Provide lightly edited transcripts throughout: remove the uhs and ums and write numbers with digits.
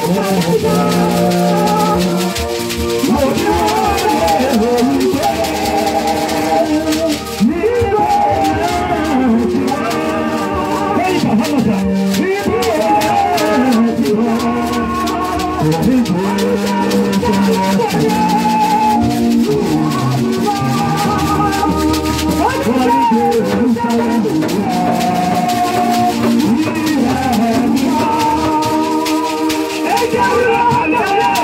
Yeah.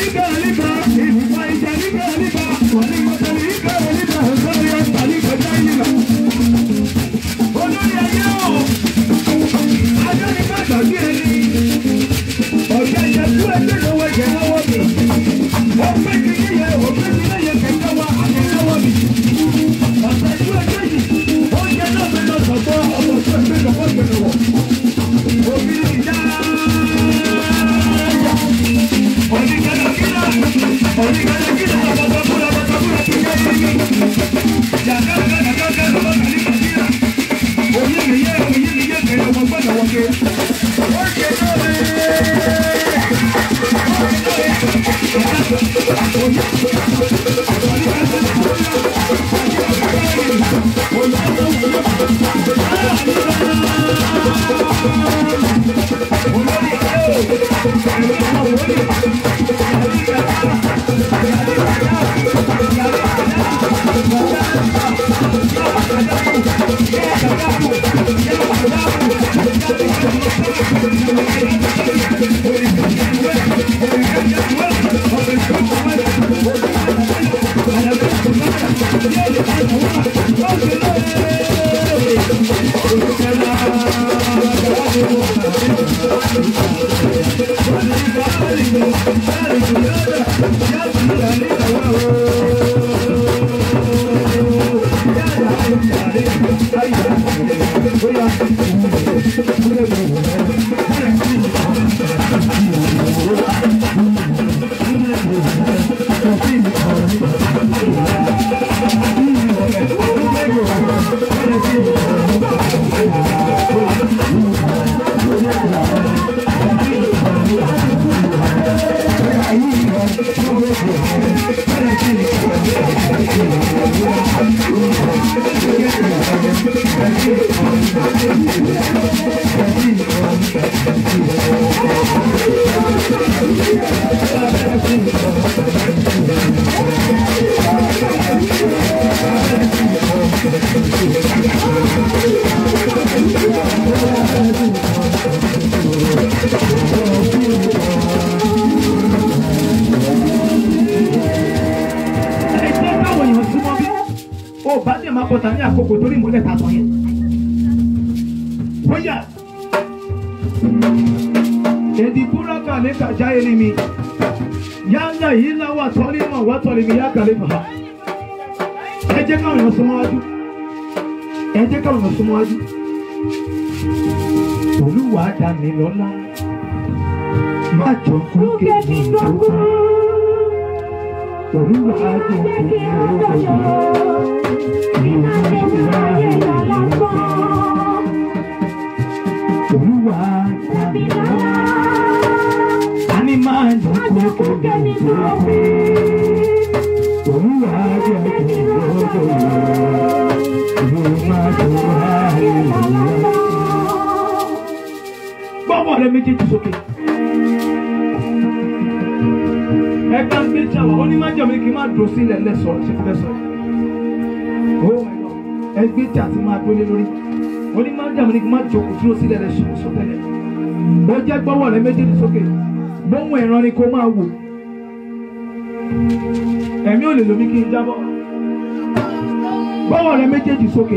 Ẹ̀mí ò lè lómi kí n jábọ́. Gbọ́wọ́ rẹ méjèèjì sókè.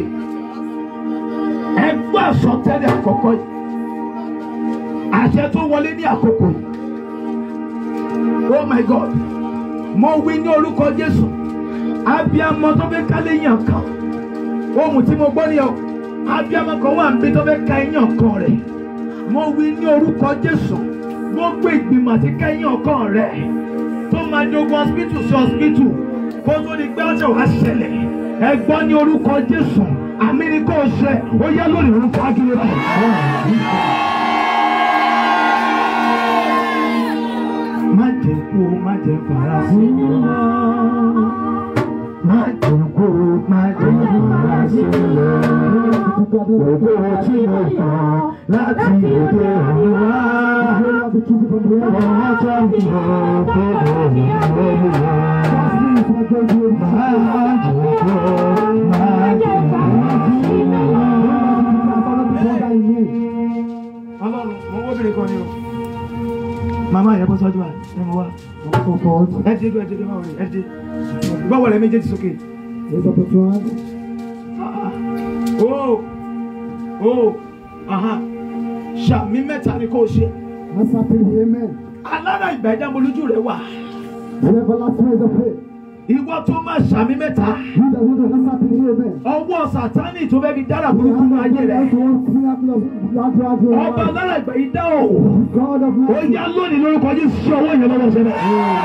Ẹ gbọ́ àsọtẹ́lẹ̀ àkọ́kọ́ yìí. Àṣẹ tó wọlé ní àkókò yìí. Oh my God. Mo wí ní orúkọ Jésù. Abíamọ tó fẹ́ ká léyìn kan. Ohun tí mo gbọ́ ni ọ. Abíamọ kan wà níbi tó fẹ́ ká èèyàn kan rẹ̀. Mo wí ní orúkọ Jésù. Gbogbo ìgbìmọ̀ àti kẹ́yìn ọkàn rẹ̀. Tó máa dogun hospital sí hospital. Kó tó di pé ọ̀sẹ̀ wá ṣẹlẹ̀. Ẹ gbọ́ ní orúkọ Jésù. Àmì ni kò ṣe. Ó yá lónìí orúkọ Akíndé. Má jẹ́ kú, má jẹ́ fara sí i. Má jẹ́ kú, má jẹ́ fara sí i. Gbogbo tí mo sàn láti òde ọ̀run wá. Ọ̀hún tó mi ò gbọ́dọ̀ wá. Má jẹ́ kú, má jẹ́ fara sí i. Ọlọ́run, mo wọ́n bèrè kan ni o. Mama yẹ bọ́ sọ́jú wa. Ẹ mọ wa. Ẹ dé dúró máa wọlé. Ẹ dé. Báwo lẹ méjèèjì sókè? Ṣàmì mẹ́ta ni kò ṣe. Alára ìgbà ẹja mo lójú rẹ wà. Ìwọ tó máa ṣàmì mẹ́ta. Ọwọ́ Sátánì tó fẹ́ fi dára burúkú ní ayé rẹ̀. Ọba alára ìgbà yìí dá o. Ó yá lónìí lórúkọ Jésù sí ọwọ́ yẹn lọ́wọ́ sẹ́lẹ̀.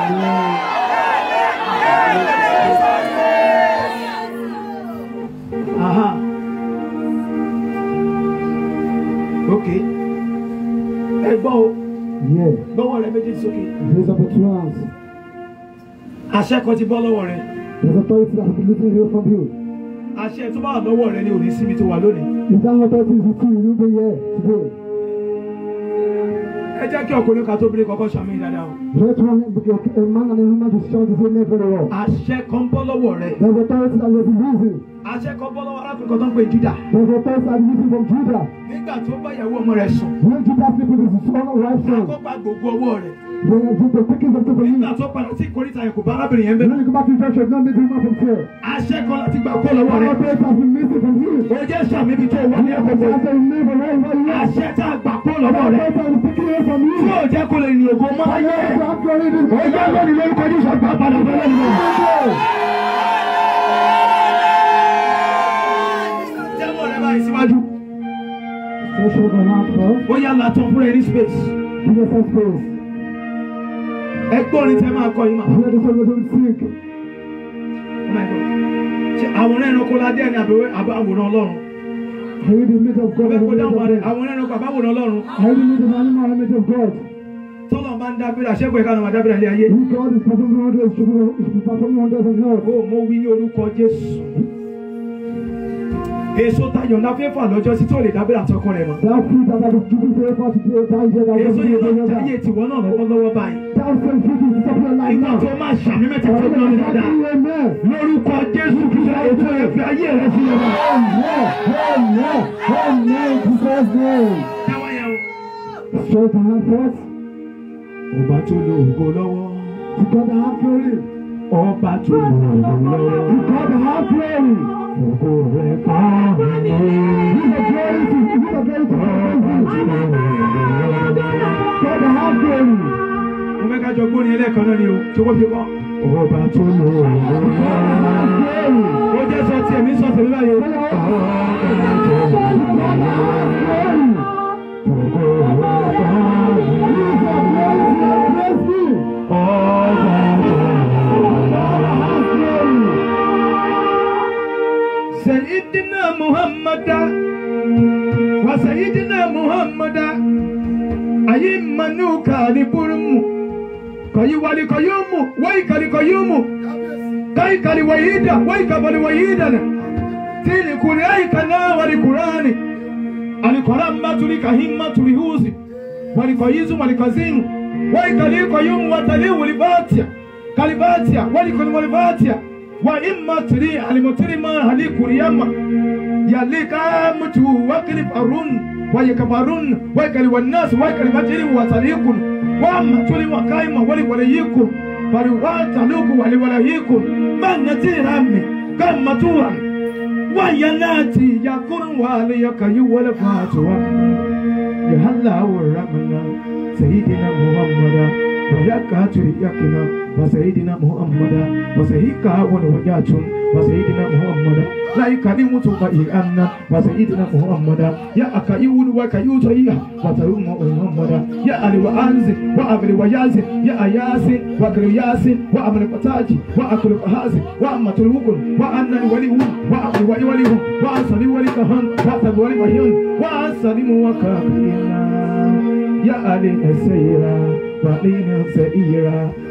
Ok. Ẹ gbọ́ o. Gbọ́wọ́ rẹ méjì sókè. Àṣẹ kan ti bọ́ lọ́wọ́ rẹ. Àṣẹ tó bá wà lọ́wọ́ rẹ ni ò ní síbi tó wà lónìí. Ẹ jẹ́ kí ọkùnrin kan tó bírí kọ́kọ́ ṣàmì dáadáa o. Àṣẹ kan bọ́ lọ́wọ́ rẹ. Àṣẹ kan bọ́ lọ́wọ́ arákùnrin kan tó ń pè Júdà. Nígbà tó bá ìyàwó ọmọ rẹ̀ sùn. Àkọ́gbà gbogbo ọwọ́ rẹ̀. Nígbà tó padà sí ìkórìtà yẹn kò bá arábìnrin yẹn bẹ̀rẹ̀. Àṣẹ kan láti gbà kó lọ́wọ́ rẹ̀. Ó jẹ́ sàmì ibi tó wọ́n ní ẹ̀kọ́. Àṣẹ tá a gbà kó lọ́wọ́ rẹ̀. Tí yóò jẹ́ kó lè ní ògo mọ́ ayé. Ó jẹ́ lónìí lórúkọ Jésù àgbà padà bẹ́ẹ̀ lọ́wọ́. Jẹ́wọ́ rẹ̀ báyìí síwájú. Ó yá látọ̀ fún ẹ ní space. Ẹgbọ́n tẹ máa kọ yín mà. Àwòrán ẹranko la dé ẹni àbáwòrán Ọlọ́run. Àwòrán ẹranko àbáwòrán Ọlọ́run. Tọ́lọ̀ máa ń dábìrà ṣẹ́gun ẹ̀ka náà máa dábìrà ilé ayé. Ó mo wí ní orúkọ Jésù. Èso tayọ̀ ńlá fẹ́ fà lọ́jọ́ sí tí ò lè dábìrà tọkọ rẹ̀ mọ́. Èso yìí ló ń jayé tiwọn náà lọ́wọ́lọ́wọ́ báyìí. Ìgbà tó máa ṣàmì mẹ́ta tó ń lọ ní dáadáa. Lórúkọ Jésù Kristo ètò ẹ̀fẹ̀ ayé rẹ̀ sí ọba. Táwọn yẹn o. Ọba tó lo ògo lọ́wọ́. Ọba tó lo ògo lọ́wọ́. Ògo rẹ̀ kọ́ mi. Mo fẹ́ ká jọ gbóni ẹlẹ́kan náà ni o, tí wọ́n fi kọ́. Ọba tó lo ògo lọ́wọ́. Ó jẹ́ sọ tí èmi sọ tèmi báyìí. Ọba tó lo ògo Sayyidina Muhammada wa Sayyidina Muhammada ayimmanuka ni burumu kayi wali kayumu wai kali kayumu kai kali wahida wai kabali wahidana tili kuri aikana wali kurani alikoramba tulika himma tulihuzi wali kayizu wali kazimu wai kali kayumu watali walibatia kalibatia wali kali walibatia wa imma tiri alimutirima halikuriyama yalika mutu wakili farun wa yakafarun wa yakali wannas wa yakali majiri wa tarikun wa matuli wa kaima wali walayikun bari wa taluku wali walayikun manati rami kama tuwa wa yanati yakun wali yakayu wala fatuwa ya halla wa ramana sayyidina Muhammada wa yakaturi yakina وسيدنا محمد وسيكا ونوجات وسيدنا محمد لا يكلم تبعي وسيدنا محمد يا أكيون وكيوتيا وتروم محمد يا علي وأنزل وأبري ويازن يا أياسن وكرياسن وأمر فتاجي وأكل فهازن وأمة الوكل وأنني وليهم وأبري وليهم وأنصلي ولكهن وأتب ولمهين وأنصلي وكاكينا يا علي السيرة وعلينا سيرة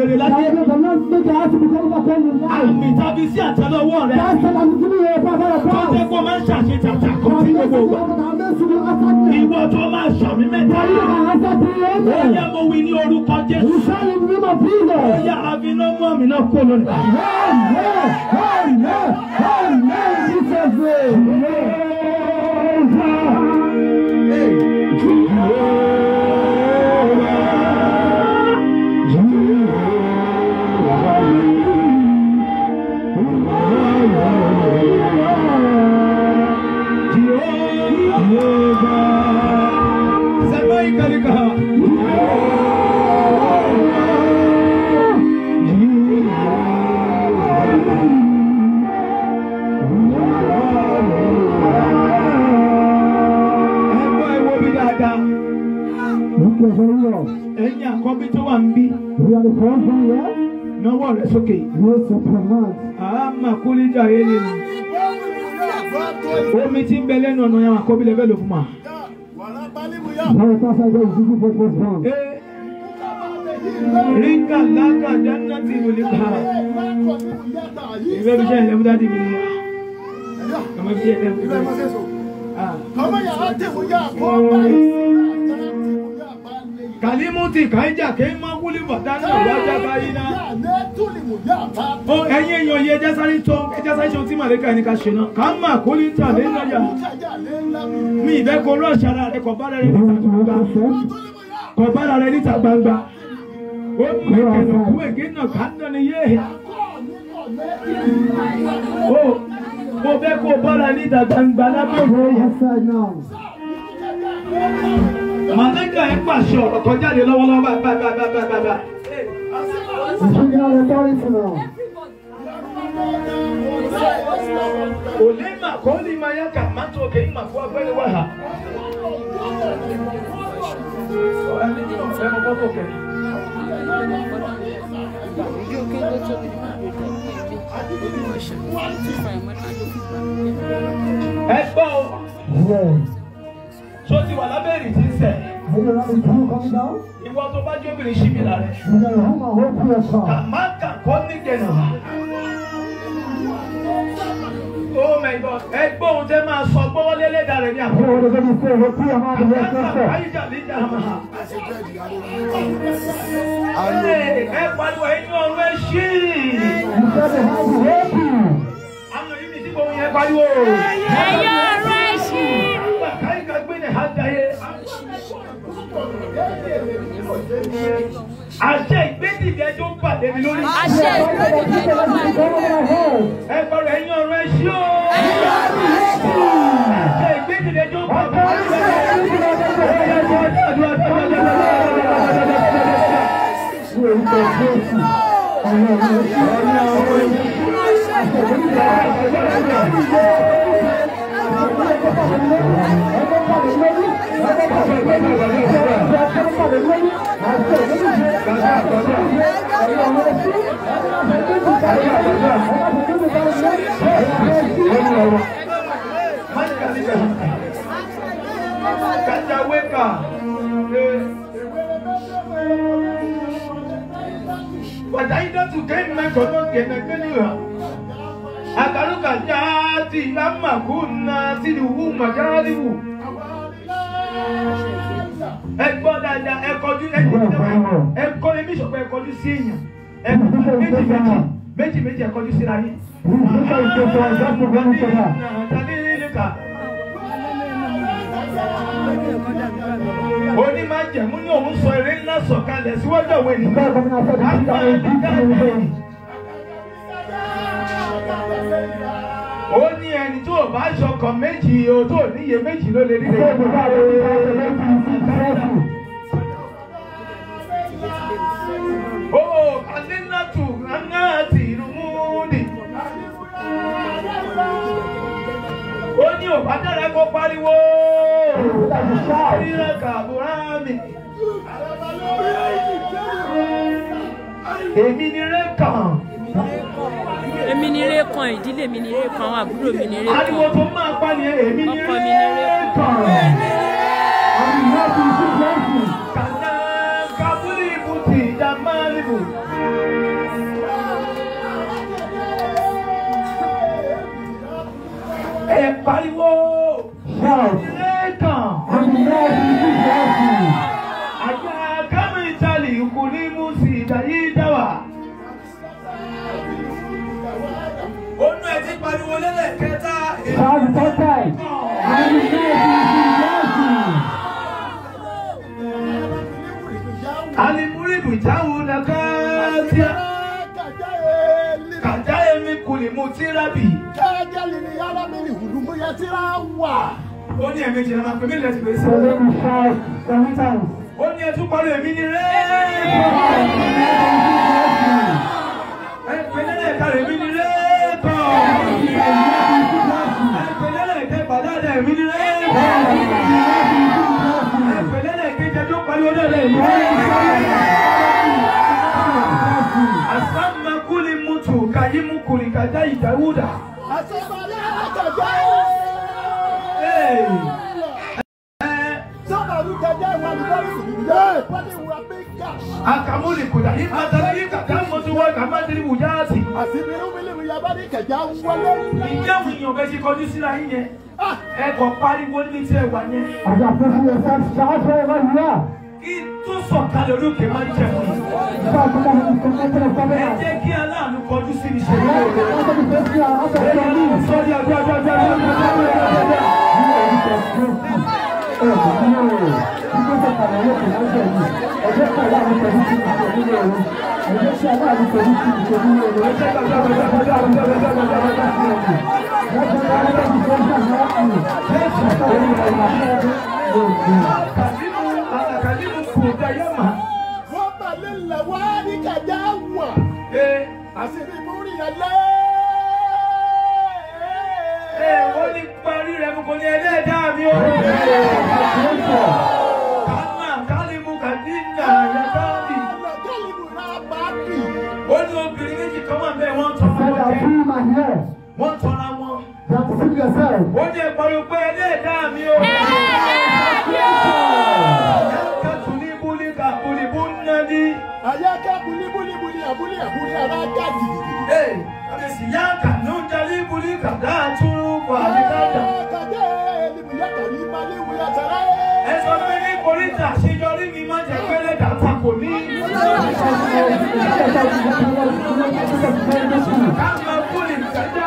rere láyé. Àmì tàbí sí àtẹ́lẹwọ́ rẹ̀. Tó jẹ́ kó máa ń ṣàṣetàtà kan sí gbogbo ìgbà. Ìwọ tó máa ṣàmì mẹ́ta. Ó yá mo wí ní orúkọ Jésù. Ó yá àbínú mú àmì náà kó lónìí. Ẹ̀yin àkọ́bí tó wà ń bí. Náwó rẹ̀ sókè. Àmà kúlíjà yé ni. Omi tí ń bẹ lẹ́nu ọ̀nà yẹn àkọ́bí lẹ́fẹ̀ẹ́ lò fún wa. Ríkà lákà dáná ti wòlé ká. Ìfẹ́ bí jẹ́ ìlẹ́mú dáadé mi ni. Ọmọ bí jẹ́ ìlẹ́mú dáadé mi. Kalimuti kaija kema wuli badana waja bayina. O ẹ̀yin èèyàn yẹ jásáré tó jásáré tó tí màlẹ́kà ẹni ká ṣe náà. Kàmá kólítà lé lọ́yà. Mi ìbẹ́ kó rọ́ọ̀ṣì ara rẹ̀ kọ̀ bára rẹ̀ níta gbangba. Kọ̀ bára rẹ̀ níta gbangba. Ó mú ẹ̀kẹ́nà kú ẹ̀gẹ́ náà ká ń dán ni yé. Mo bẹ́ kó bára níta gbangba lábẹ́ òkú. Màlẹ́kà ẹ̀ pàṣẹ ọ̀rọ̀ kan jáde lọ́wọ́lọ́wọ́ báyìí. Olema kọ́lí máa yá kà má tó kéyìn máa fún agbẹ́rẹ́ wá hà. Ẹ gbọ́ o. So ti wà lábẹ́ ìrìtì sẹ̀. Ìwọ tó bá jẹ́ obìnrin ṣí mi lára. Kàmáàkà kọ́ ní gẹ̀nà. Oh my God! Ẹ gbọ́ ohun tẹ́ máa sọ gbọ́wọ́ lélẹ́dà rẹ̀ ní àkókò. Ẹ pariwo ẹni ọ̀run ẹ ṣí. Àwọn yìí ní tí gbogbo yẹn pariwo. Ẹ̀yin ọ̀run ẹ ṣí. Àṣẹ ìgbédìde tó pàdé mi lórí. Àṣẹ ìgbédìde tó pàdé mi lórí. Ẹ gbọ́dọ̀ ẹ̀yin ọ̀run ẹ ṣí o. Àṣẹ ìgbédìde tó pàdé mi Wadaida tukema kono kena keniwa akaruka jati amma kunna sidu majalibu ẹgbọ́ dáadáa ẹkọjú ẹkọ́ ẹmí ìṣọ̀pọ̀ ẹkọjú sí èèyàn méjì ẹkọjú síra yín. Oní máa jẹ̀mú ní òun sọ eré ńlá sọ̀kalẹ̀ síwájú àwọn ènìyàn. Ó ní ẹni tó o bá ṣọkàn méjì o tó níye méjì ló lè rí rẹ̀. Ó kàdínàtù náàtì rúmúdì. Ó ní ò bá dára kó pariwo. Rírà kàbúrámì. Èmi ni Rékàn. Èmi ni Rékàn, ìdílé mi ni Rékàn, àwọn àbúrò mi ni Rékàn. Ariwo tó máa pa ni èmi ni Rékàn. Kàná kábúlì ibùtì ìjà máa nìbù. pariwo. Ìdílé kan. Àjà kámi ìtàlì kù ní Musi ìdáyé dáwà. Onú ẹ̀ ti pariwo lélẹ̀ kẹta. Alimuribu jawu na katia. Kajaye mi kuli mutirabi. Kajali ni yala mi ni hulumu ya tirawa. Ó ní ẹ̀mejì la máa pè mí lẹ́sìn pé sí. Ó ní ẹtú pariwo èmi ni rẹ́. Ẹ̀pẹ̀lẹ́lẹ̀ kárẹ̀ èmi ni rẹ́ kọ́. Ẹ̀pẹ̀lẹ́lẹ̀ kẹ́ bàdáàdà èmi ni rẹ́ kọ́. Ẹ̀pẹ̀lẹ́lẹ̀ kẹ́jẹ́ tó pariwo náà lẹ́yìn. Asama kuli mutu kayimu kuli kajai Dawuda. Akamuli kuda imatari katamotu wa kamatiri wujati. Ìjẹ́ òyìnbó bẹ́ẹ̀ ṣe kọjú síra yín yẹn. Ẹ kò pariwo ní tí ẹ wà yẹn. Kí tó sọ̀kalẹ̀ olókè máa ń jẹ fún yín. Ẹ jẹ́ kí aláàánú kọjú sí ìṣẹ̀lẹ̀ rẹ̀. Sọ́ọ́dí àgbàgbà. Kalimu kudayama. Wọ́n lè wá ní kàjá wà. Àṣírí múrí ẹlẹ́. Wọ́n ní parí rẹ̀ mú kò ní ẹlẹ́dàá mi o. Kalimu kadina yakabi. Kalimu náà bá bì. Ó ní obìnrin méjì kan wà bẹ́ẹ̀ wọ́n tọ́ra wọn jẹ. Wọ́n tọ́ra wọn. Ó ní ìparí pé ẹlẹ́dàá mi o. Ayaka buli abuli araka didi. Abesi yaka nunjali buli kada turu kwa nikada. Kade libu yaka ni mali wuya tara. Ẹ̀sọ́ pé ní koríta àṣeyọrí mi máa jẹ́ pẹ́lẹ́ dàtà kò ní. Káàmà buli kada.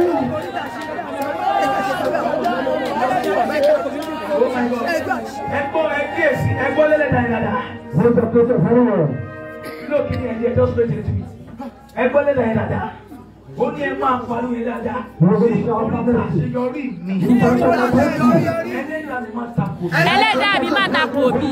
Ẹgbọ́ lẹ́lẹ̀ dáadáa. Look in here, just wait a little bit. Ẹgbọ́ lẹ́lẹ̀ dáadáa. Ó ní ẹ máa pariwo yẹn dáadáa. Àṣeyọrí mi. Ẹlẹ́dàá mi má tako mi.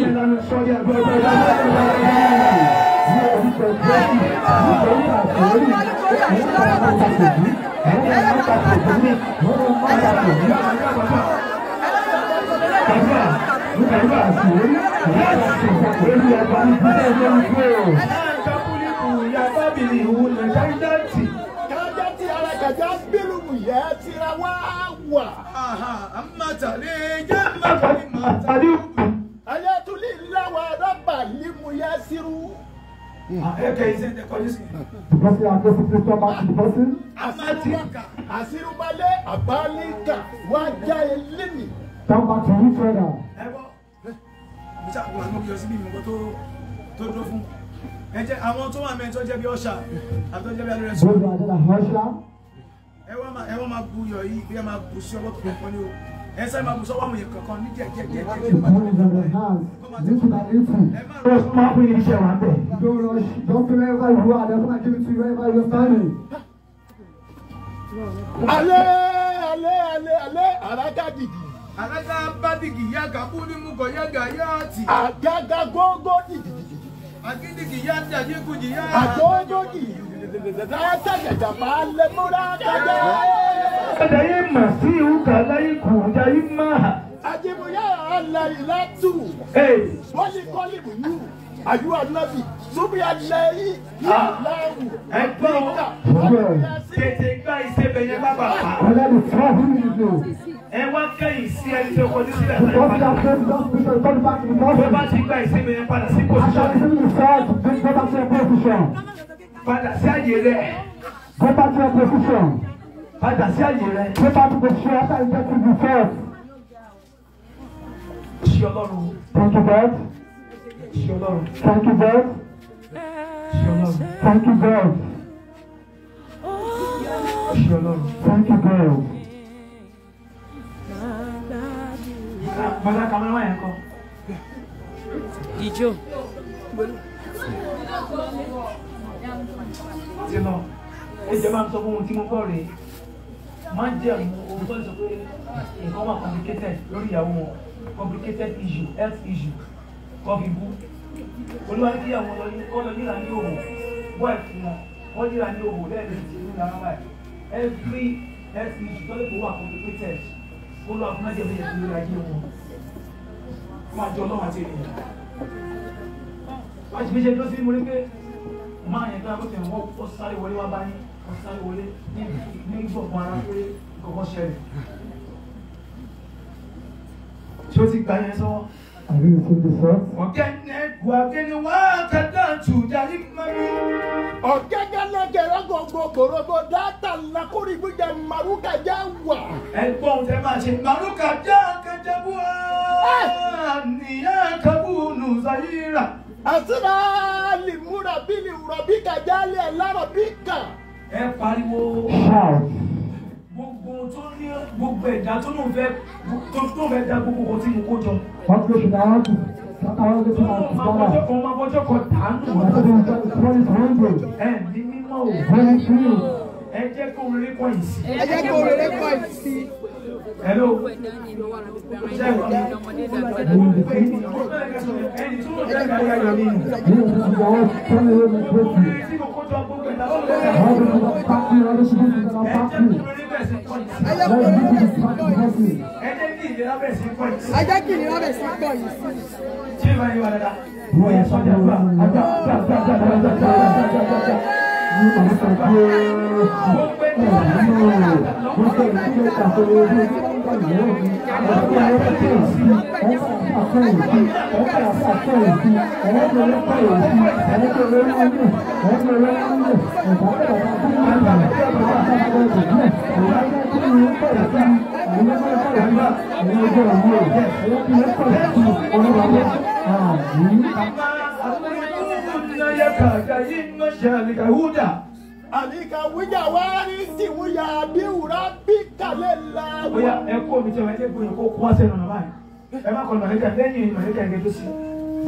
Asirubale abalika waja elimi. Come back to each other. Àwọn tó wà mẹ́ tó jẹ́ bí ọ̀ṣà àtọ́jẹ́ bí alẹ́ rẹ̀ Those who are there are Russia. Ẹ wá máa bu iyọ̀ yìí bí ẹ máa bu sí ọwọ́ tó kọ̀ọ̀kan ní o. Ẹ sáré máa bu sọ́wọ́ àwọn èèyàn kankan ní díẹ̀. The phone is on their hands. This is an info. Máa fún yín iṣẹ́ wa bẹ̀. Don't rush. Don't feel wherever you are. They're going to give it to you wherever you're standing. Ale, araka didi. Àgágá bá dìgì yá gàbú ní mú kọ̀ yá gà yá àtì. Agaga gógó didi. Agídìgì yá ń dàjí kùjì yá. Agogo didi. Látàgàjà máa lè múra kájà. Ẹ̀dá yìí mà sí ìhùkà láyé kù ọjà yìí má. Ajibuya alayi latu. Wọ́n ní kọ́lì mú yú. Àyù ànábì. Súbí alẹ́yìn. Láwù. Ẹ̀gbọ́n tètè gbá ìsebẹ̀ yẹn bàbà pa. Ẹ wá kẹ́yìn sí ẹni tó kọjú sílẹ̀ sáré padà. Tó bá ti gbá ìsebẹ̀ yẹn padà sí pòsíṣọ̀n. Padà sí àyè rẹ̀. Go back to your position. Padà sí àyè rẹ. Go back to the chair after you get to the first. Ṣé Ọlọ́run. Thank you, God. Ṣé Ọlọ́run. Thank you, God. Ṣé Ọlọ́run. Thank you, God. Ṣé Ọlọ́run. Thank you, God. Bọ́lá kamara yẹn kọ́. Ìjó. Ti lọ. Ẹ jẹ́ máa ń sọ fún ohun tí mo gbọ́ rèé. Máa ń jẹ́ ohun tó ń sọ pé nǹkan wà complicated lórí ìyàwó wọn. Complicated issue, health issue. Kọ́fí bú. Olúwa ní ìyàwó kọ́ lọ yíra ní òwò. Bọ́ẹ̀ fún wọn. Wọ́n yíra ní òwò lẹ́ẹ̀mejì nínú ìyàwó báyìí. Every health issue tó lè kó wà complicated. Olúwa fún májèlé yẹn lórí ayé wọn. Máa jọ ọlọ́run àti ènìyàn. Wọ́n ti fi ṣe tó sí mo rí pé máa yẹn tó yà kó tẹ̀ wọ́n sáré wọlé wá báyìí. Wọ́n sáré wọlé ní gbọ̀ngàn ara pé kọ̀ọ̀kan ṣẹlẹ̀. Ṣé o ti gbà yẹn sọ́wọ́? Have you received the first? Ọ̀gẹ́ni Gwageni wá kẹta tùjà ní mọ́rí. Ọ̀gẹ́gẹ́ lọ́gẹ̀rẹ́ gbogbo gbòrògbò dáta lakórí gbígbẹ màrúkà já wà. Ẹ̀gbọ́n tẹ máa ṣe màrúkà já kẹjẹ bú ọ́. Nìyá kabúnù Zayira. Àsìrà lìmúra bí lìwúrọ̀ bí kàjálẹ̀ ẹ̀lárọ̀ bí kà. Ẹ pariwo. Shout. Gbogbo tó ní gbogbo ẹ̀dá tó náà fẹ́ dá gbogbo kan tí mo kó jọ. What goes in our house? What our house is together. Ọmọ abọ́jọ́ kan tàánù. What is hungry? Ẹ ní mímọ́ o. Very true. Ẹ jẹ́ kó rere kọ́ yìí sí. Ẹ jẹ́ kó rere kọ́ yìí sí. Hello. Ṣé ìwà mi? Ẹni tó ń dẹ́gbẹ̀ẹ́ ayọ̀ nínú. Tí mo kó jọ gbogbo ẹ̀dá tó lọ́wọ́. Ẹ jẹ́ kí ìlera bẹ̀rẹ̀ sí kọ́ yìí sí. Ẹ jẹ́ kí ìlera bẹ̀rẹ̀ sí kọ́ yìí sí. Ṣé ìwà yìí wà dáadáa? Wọ́n yẹ sọ́jà àdúrà. Alika wíjà wá ní sí wúyà bí wúrà bí kàlẹ́ la. Oya ẹ kó mi tí wọ́n ẹ kó kó wá sẹ́nu ọ̀nà báyìí. Ẹ má kọ́ màlẹ́kà lẹ́yìn màlẹ́kà ẹ̀gẹ́ tó sí.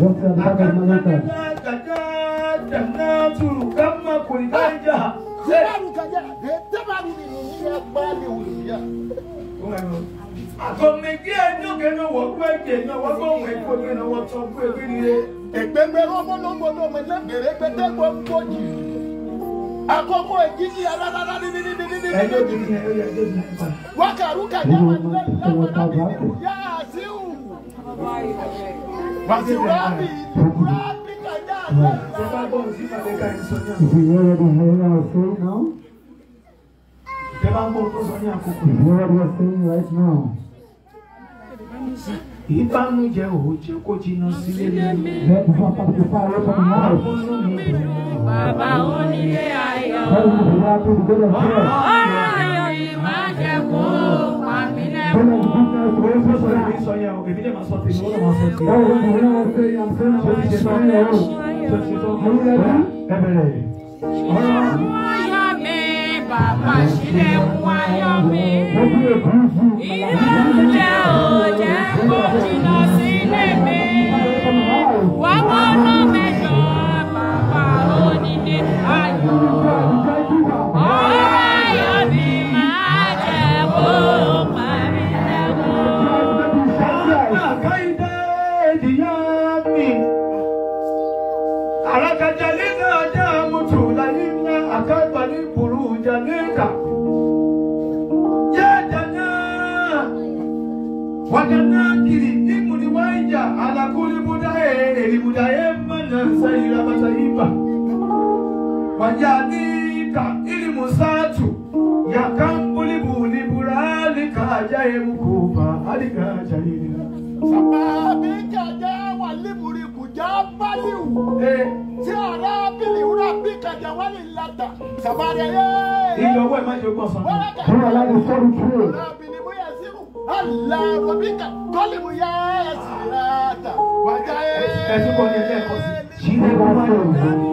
Dàná turu kama kò ní ká jà. Sẹ́bàrù kàjá sẹ́bàrù ni ìyẹn pa ni wùyà. Àkọ́mẹ́gí ẹ̀yọ́ kẹ́nu wọ́n gbọ́ ẹ̀jẹ̀ náà wọ́n gbọ́ òun ẹ̀kọ́ kẹ́nu wọ́n tọ́ gbọ́ ẹ̀gbẹ́ nílé. Ẹgbẹ́gbẹ́ rọ́mọ́lọ́gbọ́dọ́ mi lẹ́gbẹ̀rẹ́ gbẹ́dẹ́ gbogbo jì. Àkókò ìjíjí alára ní. Ẹjọ́ bí ní ẹ̀yọ́ ẹ̀jẹ̀ bí ní ẹ̀kọ́. Wákàrú kàjá wà ní lẹ́gbẹ̀rẹ́ yá àṣìwù. Wàṣíwábì wúrábì kàjá àlẹ́. Ṣé bá gbọ́ òsì màlẹ́kà ẹ̀ sọ ní If you hear what the hell I was saying now, Ṣé bá gbọ́ tó sọ ní àkókò? if you hear what we are saying right now, Ìbánújẹ́ òjò kò jìnnà sílé mi. let the fire away from the house. Bàbá onílé ayọ̀. Let me be happy to go to church. Ọ̀rọ̀ ayọ̀ yìí máa jẹ́ kó pàmí Don't lẹ́kọ̀ọ́. let the business Ó away sọ from èmi sọ yẹn o, èmi dẹ̀ máa sọ tèmi, ó lọ́ máa sọ tèmi. Oh, what the hell I was saying, I'm saying Ṣé o ti ṣe tán? on your own. Ṣé o ti ṣe tán? Are you ready? Ẹ bẹ̀rẹ̀. Ọ̀rọ̀ ayọ̀ mi, bàbá ṣílẹ̀kùn ayọ̀ mi. Don't be a groovy. Ìbànújẹ́ ò jẹ́ kó jìnnà sílé mi. Wá wọnú mẹ́jọ, bàbá onílé ayọ̀. Ọ̀rọ̀ ayọ̀ mi máa jẹ́ kó pàmí lẹ́kọ̀ọ́. Akaide diyami. Arakajalika jamutu lalina akabali burujalika. Yadana. Wadana kiri imuni waija alakuli budaye elibudaye mana sayira bataiba. Wajanika ilimusatu yakambuli buliburalika ajaye mukuba alika jayina. Sàbàbí kàjá wà líbùrí kùjá bálíwù. Tí ara bìlì wúrà bí kàjá wà ní ládà. Sàbàrẹ̀ yé ìyọ̀wọ́ ẹ̀ má jẹ́ gbọ̀nsán. Don't allow the story to fail. Allah Rabika, Kolimu ya Sirata, Wajaye. Ẹ̀sùn kan ní ẹ̀jẹ̀ ẹ̀kọ́ sí. Ṣílẹ̀ wá sí òun.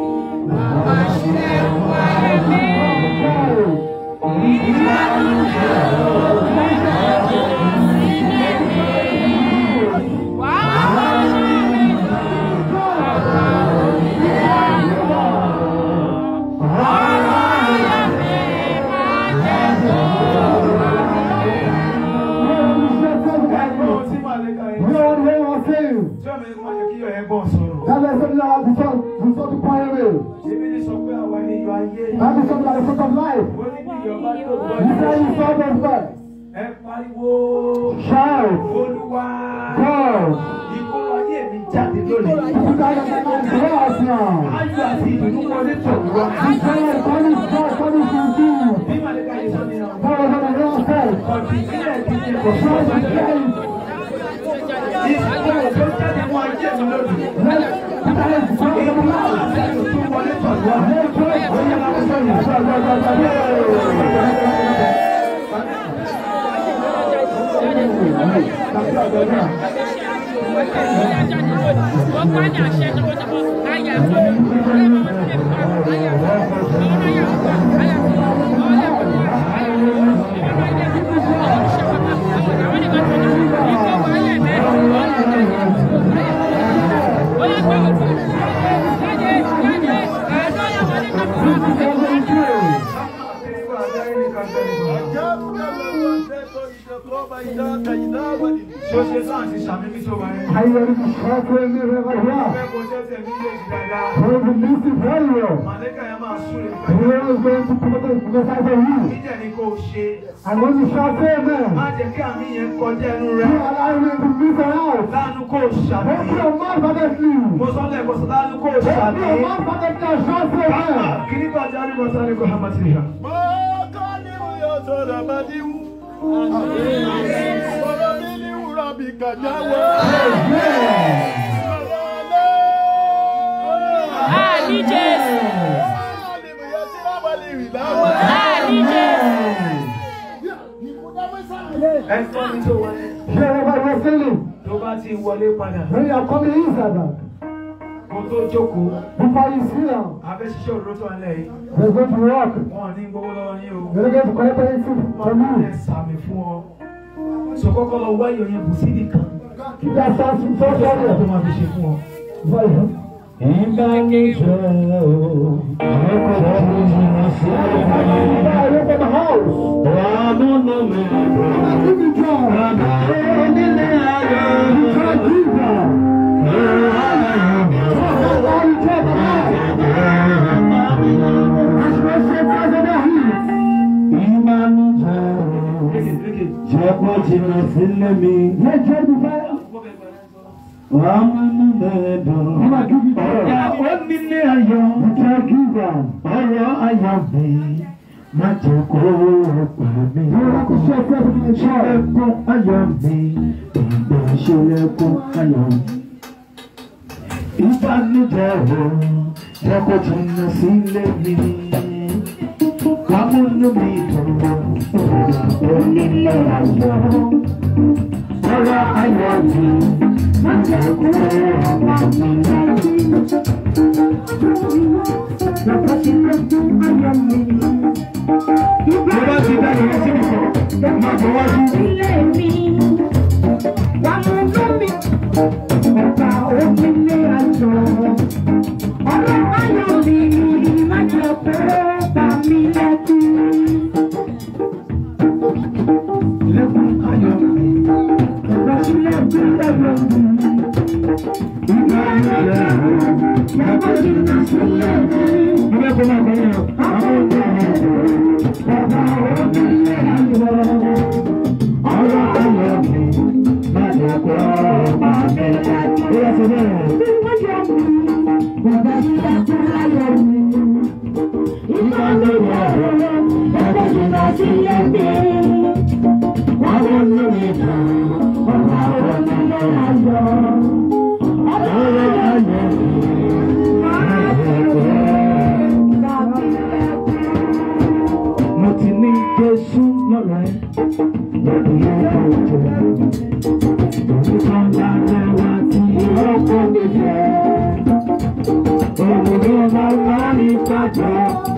And when you shout amen, you allow him to move around. Open your mouth and let me. Open your mouth and let me shout When you are coming inside that, before you sit down, we're going to walk. We're going to collect anything from you. So kọ́kọ́ lọ wá ìyọ̀ yẹn bù sí nìkan. That's something so Ìyá tó máa fi ṣe fún ọ.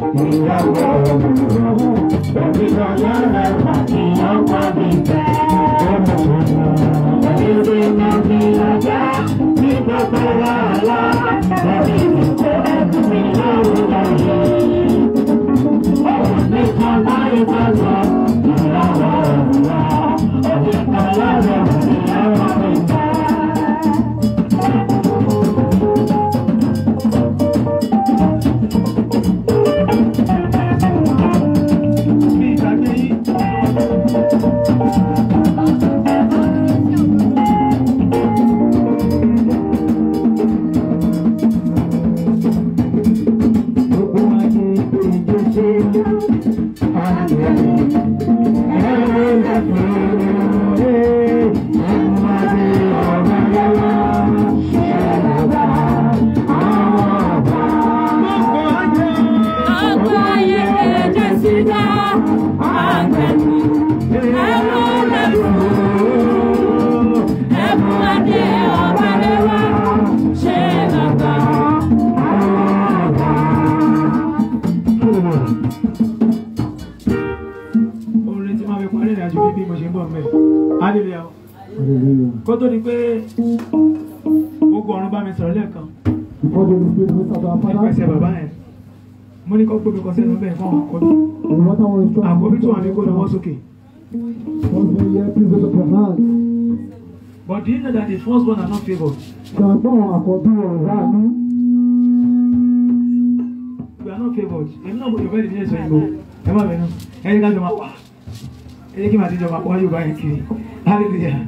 Kó tó di pé gbogbo ọ̀run bá mi sọ̀rọ̀ lẹ́ẹ̀kan nípa ẹsẹ̀ bàbá yẹn mo ní kó gbómi kan sẹ́nu bẹ́ẹ̀ fún àkọ́bí tó wà ní kó lọ́wọ́ sókè. But do you know that the first born are not favoured? We are not favoured. Èmi náà mo yọ̀ bẹ́ẹ̀ ní ilé ìsọ̀ ìgbò ẹ má bẹ̀rù ẹni ká jọ máa wà ẹni kí màá ti jọ máa wá Yorùbá yẹn kiri hallelujah.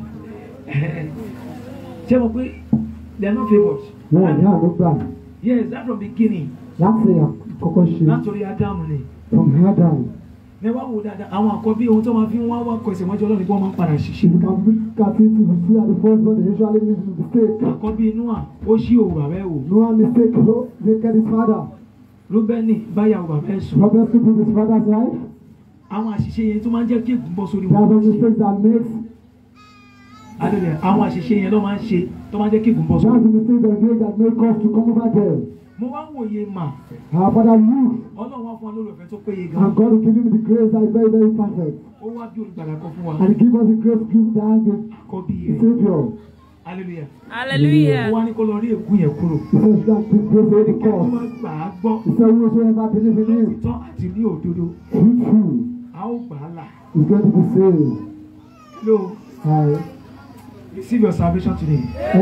Ṣé mo pé they are not favoured? Yes, that from beginning. Látòrí Ádámù ni. Ní wá wò dáadáa, àwọn àkọ́bí ohun tó máa fi ń wá kọ ẹsẹ̀ mọ́jọ́ lọ́nà ni wọ́n máa ń padà ṣiṣẹ́. Àkọ́bí Nóà ó ṣí òwò bàbá ẹ̀ wò. Rúbẹ́nì báyàwó bàbá ẹ̀ sùn. Àwọn àṣìṣe yẹn tó máa ń jẹ́ kí ègún bọ́ sórí wọn. Àwọn àṣìṣe yẹn ló máa ń ṣe tó máa ń jẹ́ kí ègún bọ́ sórí wọn. Mo wá ń wòye mà. Ọlọ́run wá fún wa lórí ọ̀fẹ́ tó péye gan. And God will give him the grace that is very, very perfect. Ó wá bí olùgbàlà kan fún wa. And he give us the grace to give that àkọ́bí the yẹn. Savior. Hallelujah. Ó wá ní kó lọ rí ègún yẹn kúrò. He says that the grace will be Kí wọ́n cause. gbà á gbọ́. He said whosoever believe in him, Lóòtítọ́ àti ní òdodo, true, a ó gbà á là. is going to be saved. Hello, Aye. receive your salvation today.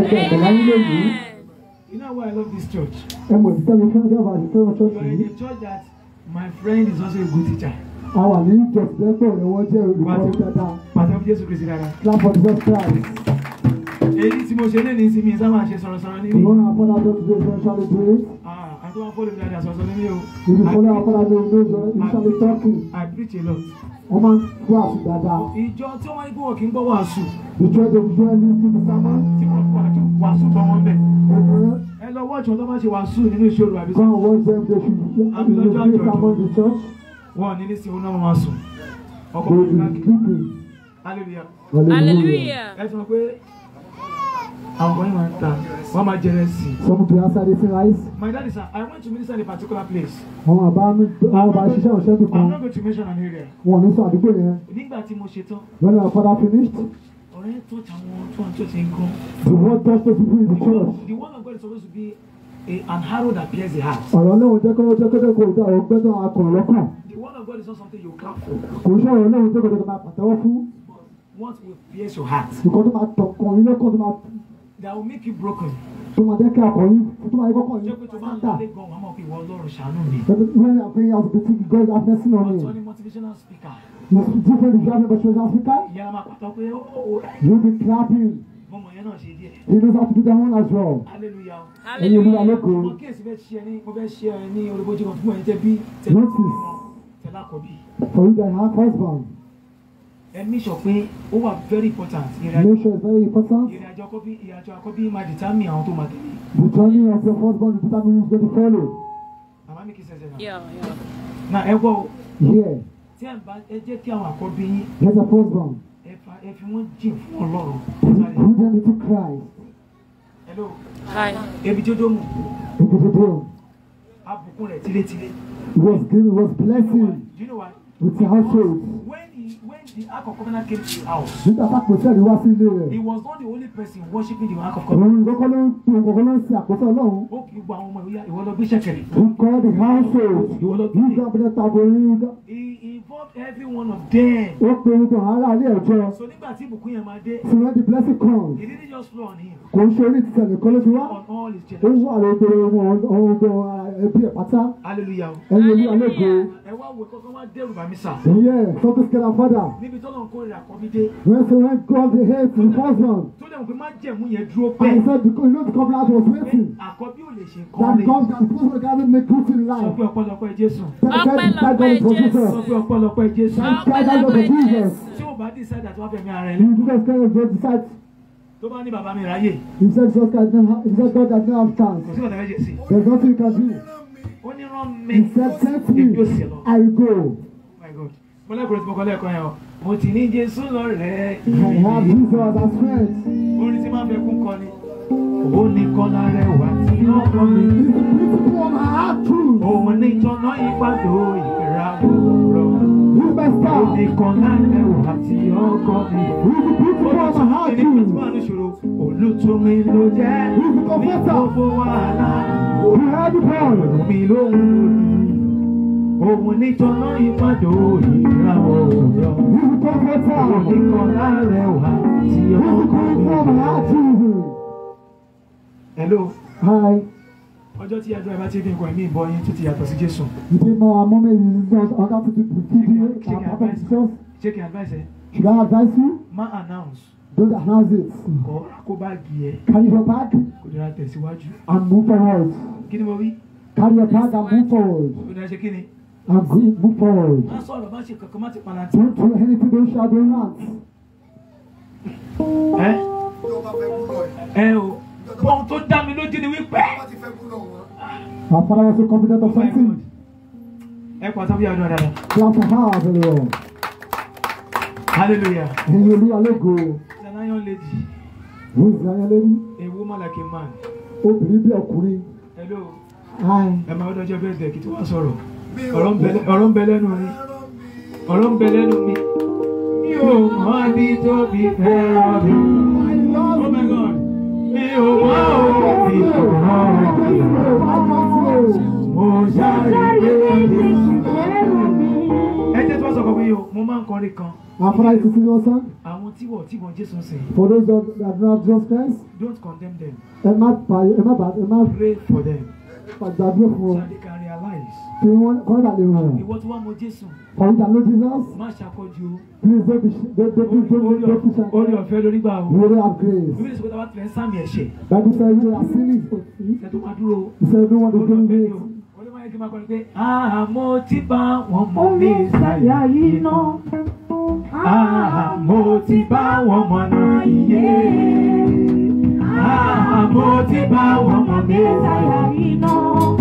You know why I love this church? And when the time comes about the time of church, You are in a church that my friend is also a good teacher. our new church, therefore, the word there will be called that. Pàtàkì Jésù Kristi dára. Clap for Jesus Christ. Èyí tí mo ṣe lé ní ìsinmi sábà ṣe sọ̀rọ̀sọ̀rọ̀ The níbí. one our father does today, essentially do it. Àti wọn fọ́lẹ̀ mi dáadáa sọ̀rọ̀sọ̀rọ̀ níbí o. If you follow our father, you know, essentially talking. I preach a lot. Woman, class dada. Ìjọ tí wọ́n ń gbọ́ kí n gbọ́ wàásù. The church of Israel is to the sermon. Tí wọ́n kọ́ wàásù bọ́ wọn bẹ̀. Ẹ lọ wọ́ọ̀tì wọn tó máa ṣe wàásù nínú ìṣòro àbí Go and watch them, they should be sermon in the church. wọ́n ní ní sí ọ̀nà wọn máa sùn. Ọkọ̀ They mi will be káàkiri. sleeping. Hallelujah. Hallelujah. Ẹ sọ pé àwọn ọkọ̀ yìí máa ń ta wọ́n máa jẹrẹ sí i. Some people answer this rice. My dad is I went to minister in a particular place. Àwọn àbá ṣiṣẹ́ òṣèlú I'm kan. not going to mention an area. Wọ́n ní sọ àdúgbò yẹn. Nígbà tí mo ṣe tán, When our father finished, ọ̀rẹ́ tó tàwọn tó àǹtí ó ti ń gan. the word touched those people in the church. The word of God is supposed to be an arrow that pierces the heart. Ọ̀rọ̀ náà jẹ́ kó dá àwọn gbẹ́dọ̀ akọ̀rọ̀ lọ́kàn. The word of God is not something you clap for. Kò ń ṣe ọ̀rọ̀ náà jẹ́ kó máa pàtẹ́wọ́ fún. What will pierce your heart? Nǹkan tó máa tọkàn yín lọ́kàn tó máa That will make you broken. jẹ́ kí akọ̀yìn tó máa yẹ kọ́kàn Ṣé yín pé tó bá ń sáńtà. lé gan, wàá mọ̀ pé ìwọ Ọlọ́run ṣàánú mi. When I'm praying, I was between God have mercy on Ọ̀tọ̀ me. ni motivational speaker. It's different if you have a West Africa. Ìyá máa pàtó pé ó You'll be clapping. mọ̀mọ̀ yẹn náà ṣe díẹ̀. He knows how to do that one as well. Hallelujah. Ẹ̀yin múra Hallelujah. lóko. Mo kíyèsí bẹ́ẹ̀ ṣe ní mo fẹ́ ṣe ẹ ní olùbójú kan fún ẹ̀yin tẹ́ bí Notice. tẹ́lá kọ̀bí. For you that have husband, Ẹ ní sọ pé ó wà very important. Ìrìnàjò make sure it's very important. àkọ́bí máa determine àwọn tó máa tẹ̀lé. The journey of your husband will determine who's going to follow. Màmá mi kì í ṣẹ̀ṣẹ̀ náà. Yeah, yeah. Náà ẹ gbọ́ o, Here, tí ẹ jẹ́ kí àwọn àkọ́bí yín here's a husband. ẹ fi wọ́n jìn fún Ọlọ́run. Put them into Christ. Hello, Hi. ebi tí ó dó mù. If you do, Àbùkún rẹ̀ tílétílé. was blessing Do you know why? with the household. When the Ark of Covenant came to his house, Nígbà tá àpótí ẹ̀rí wá sí ilé rẹ̀. he was not the only person worshiping the Ark of Covenant. Òun kọ́kọ́ ló ń sin àpótí Ọlọ́run. Ó kì í gba àwọn ọmọ ìwọ lọ gbé ṣẹ̀kẹ̀rẹ̀. He called the household. Yíyá abẹ́rẹ́ tabo yíyá. He involved every one of them. Ó pe gbogbo àwọn ará ilé ẹ̀jọ́. So nígbà tí ìbùkún yẹn máa dé, So when the blessing comes, he didn't just flow on him, kò ń ṣe orí ti tẹ̀lé kọ́ ló fi wá. on all his Ó children. wà lóde ẹbí ẹ̀ pátá. Hallelujah. Ẹni olú alógo. Ẹ wá wo kọ́kọ́ wá dẹ́rù bà mí sà. Yeah, something scared our father. Níbi tó lọ́n kórìíra àkọ́bí dé. When God the hate to the first one. Tó dẹ̀ mọ̀ pé má jẹ̀mú yẹn dúró And he pẹ́. said, because you know the covenant was waiting. Àkọ́bí ò lè ṣe That nǹkan rẹ̀. God can supposed to make good in Sọ life. pé ọ̀pọ̀lọpọ̀ Jésù. Ọpẹ́lọpẹ́ Jésù. Sọ pé ọ̀pọ̀lọpọ̀ Jésù. Ọpẹ́lọpẹ́ Jésù. Tí ò bá decide àti wá fẹ̀mí ara ẹ̀ He lẹ́. just kind of just decide. Tó bá ní bàbá mi ráyè. He said God does not have chance. Kò sí ọ̀nà méjì sí. There's nothing you can do. Ó ní rán mi. He said, send me, Èmi ò sì lọ. I go. My God. Mo lẹ́kọ̀ọ́ tí mo kọ́ lẹ́ẹ̀kan yẹn o. Mo ti ní Jésù lọ́rẹ̀ẹ́. I have Jesus as friend. Orin tí máa ń fẹ́ kún kọ ni. Ó ní kọ́lá rẹ̀ wá tí ọkọ mi. He's the beautiful of my heart too. Òun ní ìtọ́nà ìpàdé ìràwọ̀ rọ̀. He's my Ó star. ní kọ́lá rẹ̀ wá tí ọkọ mi. He's the beautiful of my heart Ẹni pé tí too. wàá ní ìṣòro, olùtúnmí ló jẹ́. He's the Ní comforter. gbogbo wàhálà, He had the power. mi lóhùn lónìí. Òun ní ìtọ́nà ìpàdé ìràwọ̀ rọ̀. He's the comforter. Ó ní kọ́lá rẹ̀ wá tí He's the ọkọ mi. beautiful of my heart too. Hello. Hi. Ọjọ́ tí ẹjọ́ ẹ bá ti fi nǹkan ẹ̀mí ìbọn yín tó ti yàtọ̀ sí Jésù. You didn't know our mom is not other people to feed you. Our papa is just. Ṣé kí n advice ẹ? Should I advise you? Má announce. Don't announce it. Ọ̀rọ̀ kó báàgì ẹ. Carry your bag Kò dára tẹ̀síwájú. and move forward. Kí ni mo wí? Carry your bag and move forward. Kò dára ṣe kí ni? And move forward. Má sọ̀rọ̀ má ṣe kankan má ti palantí. Don't do anything, don't shout, don't rant. Ẹ ẹ o. Bọ́n tó dá mi lójú ni wípé. Our father was so confident Oh of my God. something. Ẹ kọ́ àtàwọn yàrá dáadáa. Clap for her, very well. Hallelujah. And you logo. She's an iron lady. Who is the lady? A woman like a man. Obìnrin bí ọkùnrin. Hello. Hi. Ẹ máa dọ́jọ́ bẹ́ẹ̀ dẹ̀ kí tí wọ́n sọ̀rọ̀. Ọ̀rọ̀ ń bẹ lẹ́nu mi. Ọ̀rọ̀ ń bẹ lẹ́nu mi. Mi ò mọ ní tóbi fẹ́ràn mi. Oh my God. Mi ò mọ òbí kò rán mi. Mo ṣàlàyé mi. Ẹ jẹ́ tí wọ́n sọ fún mi o, mo máa ń kọrin kan. Our father is singing your song. Àwọn tí wọ́n Jésù sìn. For those that don't have Jesus Christ, Don't condemn them. ẹ má Pray for them. gbàdúrà fún So ọ. they can realize. Kí wọ́n kọ́ ìdàlẹ́ wọn. Ìwọ tí wọ́n mọ Jésù. For you that know Jesus, Má ṣàkọjú. please don't be shy. Orí ọ̀fẹ́ lórí gbà o. You will have grace. Bíbélì sọ pé táwa tilẹ̀ ń sàmì ẹ̀ṣẹ̀. Bible says you are sinning. Ẹ tó máa dúró. He said everyone is Orí doing ọ̀fẹ́ ni it. o. Orí máa yẹ kí n máa kọrin pé àmọ́ tí bá wọn mọ̀ mí sáyà yìí ná. Àmọ́ tí bá wọn mọ̀ náà yé. Àmọ́ tí bá wọn mọ̀ mí sáyà yìí ná.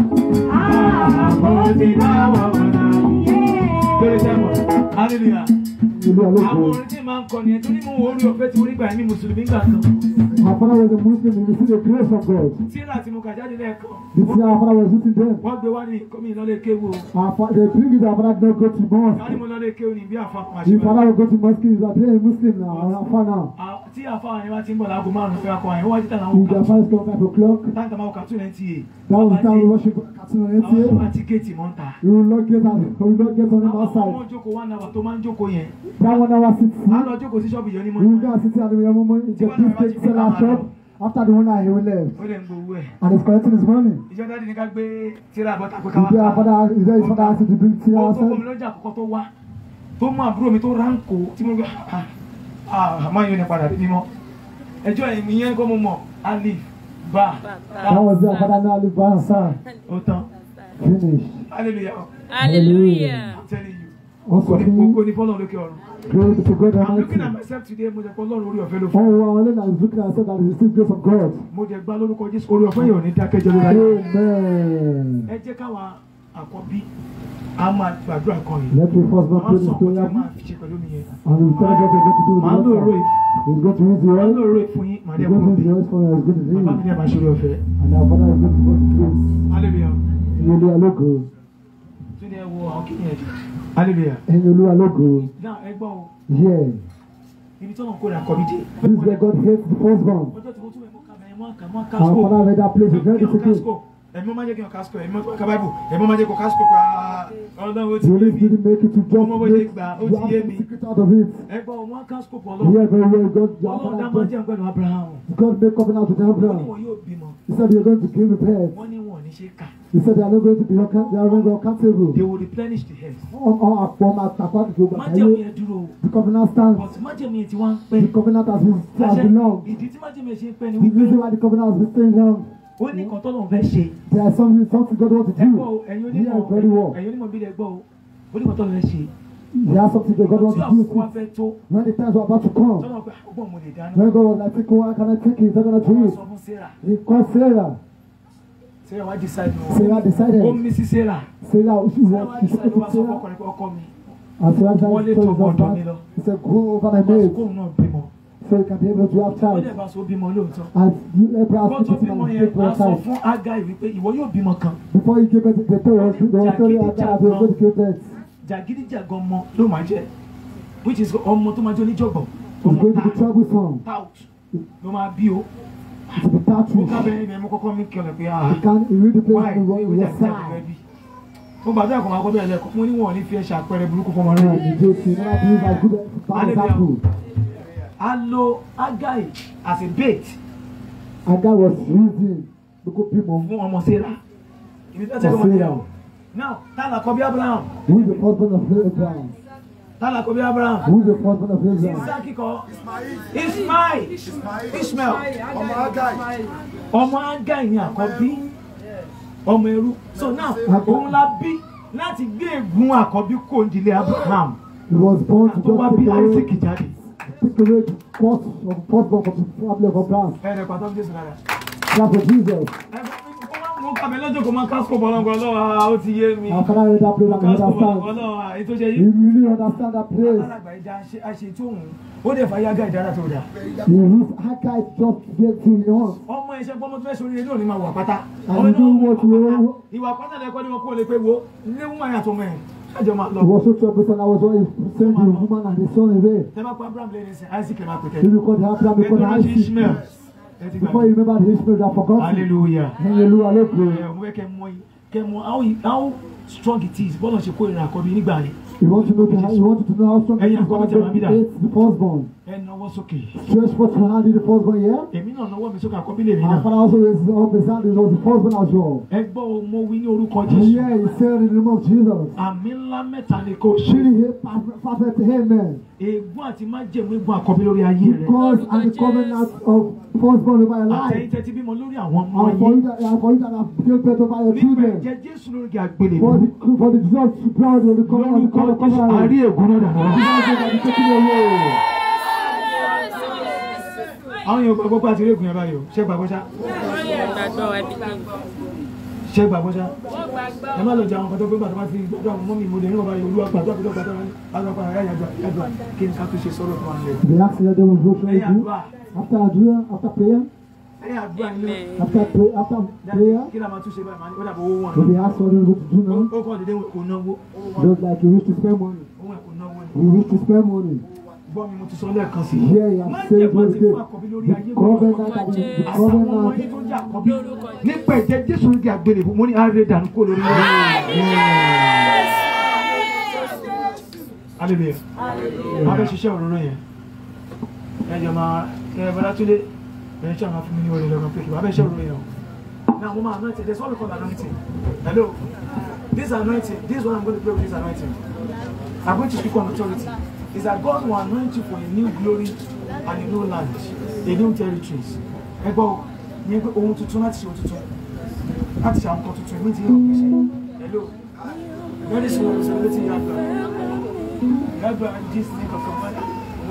Àmọ́ tí bá wọn mọ̀ náà yé. Bẹ́ẹ̀ sẹ́wọ̀n, hallelujah. Àwọn orin tí máa ń kọ nìyẹn torí mo wo orí ọ̀fẹ́ tí mo rí gbà ní Mùsùlùmí gbà kan. Our father was a Muslim, he received the grace of God. Tíra tí mo kà jáde lẹ́ẹ̀kan. This year our father was with them. Wọ́n gbé wá ní kọ́mí ìlọ́lẹ̀ kéwu o. They bring it, our father did not go to Ká ní mosque. mo lọ́lẹ̀ kéwu ní bí àfa kan The àṣìwá. father will go to mosque, he's a Muslim now, our father now. Tí àfa yẹn bá ti ń bọ̀ láago márùn-ún fẹ́ akọ àyẹ̀wò wájú tàná If àwọn their kà. father is coming 5 o'clock, Táǹkà máa wọ kàtún NTA. that was the time we worship Cartoon on Àwọn tó NTA. bá ti géètì mọ́ ń ta. We will not get on him Àwọn ọmọ outside. jókòó 1 hour tó máa ń jókòó yẹn. That 1 hour sit. Á lọ jókòó sí ṣọ́ọ̀bù yẹn ní We will mọ́. go and sit at the moment, the beef sell our shop. After the 1 hour, he will leave. Ó lè ń gbowó ẹ̀. And he's collecting his money. Ìjọ dáàdì ní ká gbé tíra àbọ̀tà pé ká wá Is there ká. his father asked him to bring tea Ó tó kọ́ mi outside? lọ́jà àkọ́kọ́ tó wá. Tó mú àbúrò mi tó ránkò tí mo gbé. Máa yóò ní padà bí mímọ́. Ẹjọ́ ẹ̀mí yẹn kọ́ mo mọ̀. Alif bá. That was their father now live by his side. Ó tán. Finish. Hallelujah. Hallelujah. I'm telling you. Also, Gbogbo ní fọ́lọ́ lókè ọ̀run. glory to God I'm looking at Almighty. myself today. Mo jẹ pé Ọlọ́run orí ọ̀fẹ́ ló fún. Oh, wow, Elena is looking at herself and is still grace of God. Mo jẹ gbá lórúkọ Jésù. Orí ọ̀fẹ́ yóò ní dákẹ́jọ́ lórí ayé. Amen. Ẹ jẹ́ káwa àkọ́bí a máa gbàdúrà kan yìí. Let me first not Màá pray sọ this ọ̀pọ̀ tí prayer. a máa fi ṣe pẹ̀lú mi yẹn. And we tell God what to do with Màá the lóòrò water. He's going to use the Màá oil. lóòrò fún yín. Màá He's dẹ́ going kó to use bí. the oil for us. He's going to Bàbá mi do ní ẹ̀ máa ṣe orí ọ̀fẹ́. And our father is going to go to grace. Hallelujah. Olúwa lógo. Túndé ẹ wo àwọn kìnìún ẹ̀dì. Hallelujah. Ẹ̀yin Olúwa lógo. Now ẹ gbọ́ o. Yeah. Ibi tí wọ́n kó ra kọ́ mi dé. This is where God hates the firstborn. Ọjọ́ tí mo tún mọ̀ ká Our father read that place is very difficult. Ẹ̀mí máa jẹ́ kí n kásìkò, ẹ̀mí máa ká báìbù, ẹ̀mí máa jẹ́ kó kásìkò pa ọlọ́run ó ti The yé Holy mi. Spirit make it to just Ọmọ bó ṣe make gbà ó you ti have yé the mi. secret out of it. Ẹ gbọ́ wọn kásìkò Yeah, ọlọ́run. very well. God, Ọlọ́run dá máa jẹ́ pẹ̀lú Abraham. God made covenant with Wọ́n ní Abraham. wọn yóò bímọ. He said they are going to give the pet. Wọ́n ní wọn ò ní ṣe kà. He said they are not going to be accountable. They will replenish the earth. From àtàkùn àti gbogbo Májẹ̀mú àgbáyé. yẹn dúró. The covenant stands. But májẹ̀mú yẹn ti wá ń The pẹ́. covenant has been long. Ìdí tí májẹ̀mú yẹn ṣe ń pẹ́ ni The wípé reason why the covenant has been staying long. ó ní nǹkan tọ́lọ́run fẹ́ ṣe. There is something God wants to Ẹ gbọ́ o, do. ẹ̀yin Yeah, very well. onímọ̀ bí lẹ gbọ́ o, ó ní nǹkan tọ́lọ́run fẹ́ ṣe. There is something that God wants Tí to do. àkókò wa fẹ́ tó, When the times were about to come, tọ́lọ́run pé ọgbọ́n mo lè dáná. when God was like, take one, can I take it? He's not going to do Wọ́n it. sọ fún Sarah. He called Sarah. Sarah wá decide nù. Sarah decided. Ó mí sí Sarah. Sarah, she Sarah wá was decide wá sọ fún Sarah. ọkùnrin pé ọkọ mi. And Sarah Wọlé decided tó to his gbọ́dọ̀ mi lọ. husband. He said, go over my Wọ́n sọ maid kóun náà bímọ. so you can be able to have Ó child. dẹ̀ bá so bímọ lóòótọ́. And you Abraham Kó tó put him bímọ on the yẹn, for a a sọ child. fún Agai wípé ìwọ yóò bímọ kan. Before he gave birth, they told us, they were telling us that they were going to give birth. Jàgídíjàgan ọmọ ló máa jẹ́. Which is ọmọ tó máa jẹ́ oníjọ̀gbọ̀n. It's going to be troublesome. Tout ló máa bí o. To be Mo touched. ká bẹ́ẹ̀ bẹ́ẹ̀ mo kọ́kọ́ mi kí ọ̀lẹ̀ pé You can't read the place why on the ìwé your jàgídíjàgan side. fẹ́ bí. Mo gbàdúrà kọ́ máa kọ́ bẹ́ẹ̀ lẹ́kọ̀ọ́ mo ní wọn ò ní fi ẹ̀ṣẹ̀ àpẹẹrẹ burúkú fọmọ Yeah, rẹ̀. you just you never believe as good bad example. A lo Agai as a bait And that was using the good people. fún ọmọ Sarah. Ibi tó tẹ́lẹ̀ wọn ni ẹ̀. Now tálà kọ́ bí Abraham. Who is the husband of Abraham? Tálà kọ́ bí Abraham. Who is the husband of Abraham? Isaki kọ́. Ismail. Ishmael. Ọmọ Agai. Ọmọ Agai ni àkọ́bí. Ọmọ ẹrú. So now òun la bí láti gbé ègún àkọ́bí kò nílé Abraham. He was born to Tó wá bí just Isaac jáde. take away the firstborn from the family of Abraham. Ẹ̀rẹ̀ pàtó Jésù lára. That's for Jesus. Mo kàbẹ̀ lọ́jọ́ kò máa kásìkò bọ̀lọ́gbọ̀ ọlọ́wà ó ti yé mi. How can I read that place and Kásìkò understand? bọ̀lọ́gbọ̀ ọlọ́wà ètò ṣe You yí. really understand that place. Alàgbà ìjà àṣẹ tó hùn. Ó dẹ̀ fà yágá ìdára tó dà. You use Haggai just to get to your own. Ọmọ iṣẹ́ gbọ́mọ tó fẹ́ sórí ilé òní máa wà pátá. And you do what you Ìwà pátá lẹ́kọ́ ni wọ́n kó lè pé wo. Ilé wúmọ̀ yàtọ̀ mọ́ ẹ̀. Ṣáàjọ máa lọ. It was so troublesome. I was always sending the woman and the son away. Ẹ máa pa Abraham lẹ́yìn sí Isaac ẹ̀ máa pè If tẹ́lẹ̀. you call the Abraham, you call the Ẹ̀dùn Ishmael. Isaac. Before you remember the Ishmael that forgot. Hallelujah. Hallelujah. Mo fẹ́ kẹ́ mọ how strong it is bọ́lá ṣe kó ìrìn àkọ́bí nígbà yẹn. You want to know how strong Ẹ̀yin it is àkọ́bí tẹ̀ máa bí dà. it's the firstborn. Ẹ nawọ́ sókè. Stretch forth your hand in the firstborn, yeah? Èmi náà nawọ́ mi sókè àkọ́bí lèmi Our náà. father also raised up his hand, it was the firstborn as well. Ẹ gbọ́ o, mo wí ní orúkọ And Jésù. yeah, he said in the name of Jesus. Àmì ńlá mẹ́ta ni kò ṣe. Surely he perfect amen. Ègún àti májẹ̀mú ègún àkọ́bí lórí ayé rẹ̀. Because and the covenant of firstborn over your life. Àtẹ̀yìn tẹ́tí bímọ lórí àwọn ọmọ And for yìí. you that have given birth over your Nígbà children. ìjẹ́ Jésù lórí àgbélébùú. For the Jesus to proud of the covenant. Lórúkọ Jésù àrí ègún náà dàgbà. Àwọn èèyàn gbàgbọ́ pé àti rí ègún yẹn báyìí o. Ṣé gbàgbọ́ ṣá? Gbàgbọ́ wa bí kí. Ṣé gbàgbọ́ ṣá? Ẹ má lọ jẹ àwọn kan tó gbé gbàgbọ́ bá ti gbàgbọ́ àwọn mọ́mí mo lè ní ọba yìí olúwa gbàgbọ́ àgbàgbọ́ yàgbà kí ni ká tó ṣe sọ̀rọ̀ fún wa lẹ̀. They asked that they will go through Lẹ́yìn you àdúrà. after prayer, after prayer, Lẹ́yìn àdúrà ilé. after prayer. Kí la máa tún ṣe báyìí? Màá ní ó dàbọ̀ owó wọn. If they ask what they to do now, Ó kọ́ dédé kò náwó. just like you wish to spend money. Owó ẹ̀ kò náwó ni. You wish to spend money. Gbọ́ mi mo ti sọ lẹ́ẹ̀kan sí. Here you Má have jẹ́ said pàtí what fún again. àkọ́bí lórí The ayé covenant, wọn. that is the Àtàwọn ọmọ covenant. yìí tó jẹ́ àkọ́bí. Nípa ìjẹ́ Jésù ní àgbélébùú, mo ní àárẹ̀ dànù kó lórí rẹ̀. Hallelujah. Máa fẹ́ ṣiṣẹ́ òróró yẹn. Ẹ jọ máa ẹ bọ́lá túnde ẹ ṣe àwọn fún mi ní orin lọ́gàn pé kí máa fẹ́ ṣe òróró yẹn o. Now mo máa anointing, there's what we call anointing. Hello. This anointing, this is what I'm going to play with this anointing. I'm going to speak on authority. Is that God will anoint you for a new glory and a new land, a new territories. Ẹ gbọ́ ní pé ohun tuntun láti ṣe ohun tuntun. Láti ṣe àwọn kan tuntun ìmí ti yẹ kí ṣe. Hello. Very soon, so let's see you Help this thing of your mother.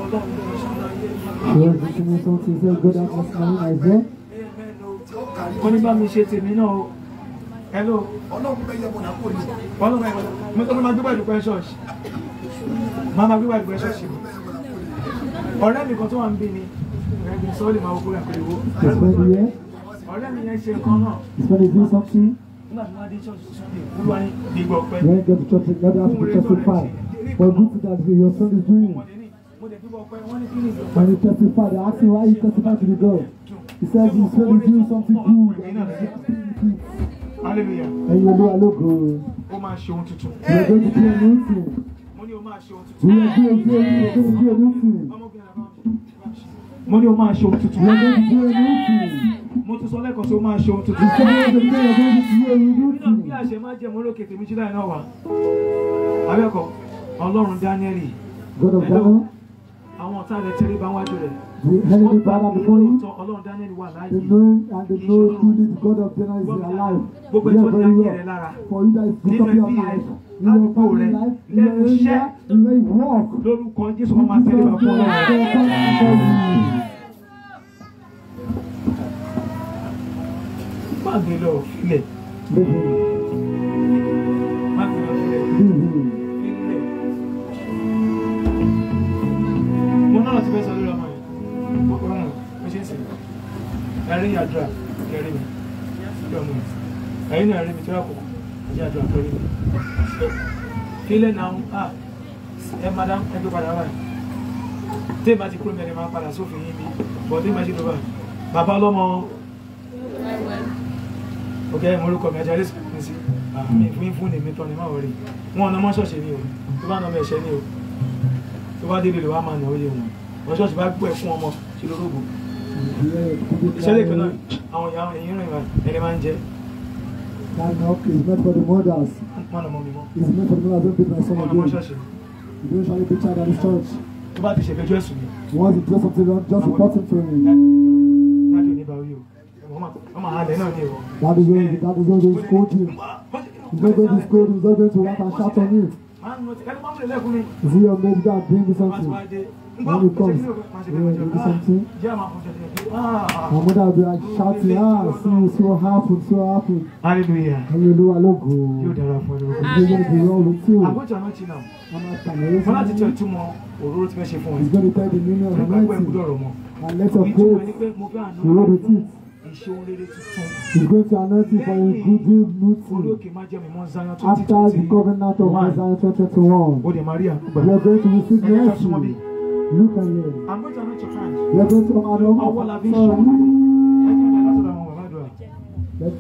Yes, this is something so good at what's coming like that. Wọ́n ní bá mi ṣe tèmi náà o. Hello. Ọlọ́run bẹ́ẹ̀ yẹ mọ̀ náà kò ní. Ọlọ́run bẹ́ẹ̀ mo tọ́ máa gbé bá ìdúpẹ́ ṣọ́ọ̀ṣì. Máa gbé bá ìdúpẹ́ ṣọ́ọ̀ṣì. Ọ̀rẹ́ mi kan tó wà ń bí ni. Ẹ̀gbìn sọ́ọ́lì máa wọ́pọ̀ àpò ìwó. It's when you hear, Ọ̀rẹ́ mi yẹn ṣe nǹkan náà. it's when you do something. When you get to church, let us to testify for good thing that your son is doing. When you testify, they ask him why you testify to the God. He says his son is doing something good. Hallelujah. And you know I look good. Ó máa ṣe ohun tuntun. We are going to do a new thing. Mo ní ó máa ṣe ohun tuntun. We are going to do a new thing. Mo ní ó máa ṣe ohun tuntun. We are going to do a new thing. Mo tún sọ lẹ́kọ̀ọ́ sí ó máa ṣe ohun tuntun. We are going to do a new Bí thing. àṣẹ máa jẹ́ mọ́lókè tèmi jí láì náà wá. Abẹ́kọ̀ Ọlọ́run Dáníẹ́lì. God of Daniel. Àwọn ọ̀tá rẹ̀ tẹ́lẹ̀ bá wájú rẹ̀. The heavenly Father before you. Ọlọ́run Dáníẹ́lì wà láàyè. They know and they know truly the God of Daniel is alive. Gbogbo We are ìtọ́jú very ayé well. rẹ̀ lára. For you that is Nínú good of your ẹbí rẹ̀, life, in your ládùúgbò family rẹ̀, life, in your lẹ́nu iṣẹ́. area, in where you walk. Lórúkọ Jésù wọn máa tẹ́lẹ̀ bá fún Ọlọ́run. Má gbé lọ filẹ̀. Má gbé lọ filẹ̀. Mo náà ti fẹ́ sọ lórí ọmọ yìí. Mo kọ́ ọ̀run mo ṣe ń sìn. Ẹ̀rín àdúrà kẹrin mi. Ṣé ọmọ yìí? Ẹ̀yin náà rí mi tí wọ́n kọ̀. Ẹ̀jẹ̀ àdúrà kẹrin mi. Kílẹ̀ náà ẹ madam ẹ gbé padà wáyé. Tí èèmà ti kúrò mẹ́rin máa padà sófin yín bí. Bọ̀ tí èèmà ṣe lọ báyìí. Bàbá ọlọ́mọ. Ok, mo lókọ̀ mi ajá lè sùn sí. Mi fún èmi tán ni máa wọlé. Wọ́n ọ̀nà mọ́ ṣọ̀ṣì ni o. Tó bá nà ọmọ ẹ̀ṣẹ̀ ni o. Tó bá délé lè wá máa nà ó yé wọn. Wọ́n ṣọ́ọ̀ṣì bá gbọ́ ẹ̀ fún ọmọ ṣe lórógbò. Ìṣẹ́lẹ̀ kan náà àwọn ìyá ẹ̀yìn rìn ẹni máa ń jẹ. That milk is meant for the mothers. Mọ́nà mọ́ mi mọ́. It's meant for the mothers. Don't beat my son Wọ́n ọ̀nà mọ́ again. ṣọ́ọ̀ṣì. You don't usually beat child at the church. Tó bá ti ṣèfẹ́jọ́ ẹ̀sùn mi. Once you do something wrong, just report him to me. Dájú ò ní bá wí o. Wọ́n máa halẹ̀ náà ní o. That is when God is going to scold you. He's not going to scold you. He's not going to rap and shout on you. Is he your mate that bring you something? When he comes, you do something. My mother will be like shouting, see, so happen, so happen. Hallelujah. Hallelujah, look Yóò good. dára fún ọdún. He's going to be wrong with you. I'm going to anoint you now. I'm not telling Wọ́n láti tẹ you. ìtumọ̀ òróró tí fẹ́ ṣe fún ẹ. He's going to tell the meaning of Nípa pé ẹ̀kú anointing. dọ̀rọ̀ mọ́. And let your Ìtumọ̀ ẹni faith pé mo fẹ́ be roll anoint with it. iṣẹ́ ohun rere tuntun. He's going to anoint you for a good deed Orí meeting. òkè máa jẹ́ mi mọ́ Zion After the covenant of Isaiah 2021, Ó dẹ̀ máa rí àkúgbà. we are going to receive mercy. Look at here. I'm going to anoint your hands. We are going to honor Ọwọ́ la fi ń our ṣọ́. Ẹ jẹ́ ìgbà látọ̀dọ̀ àwọn bàbá àdúrà. Let's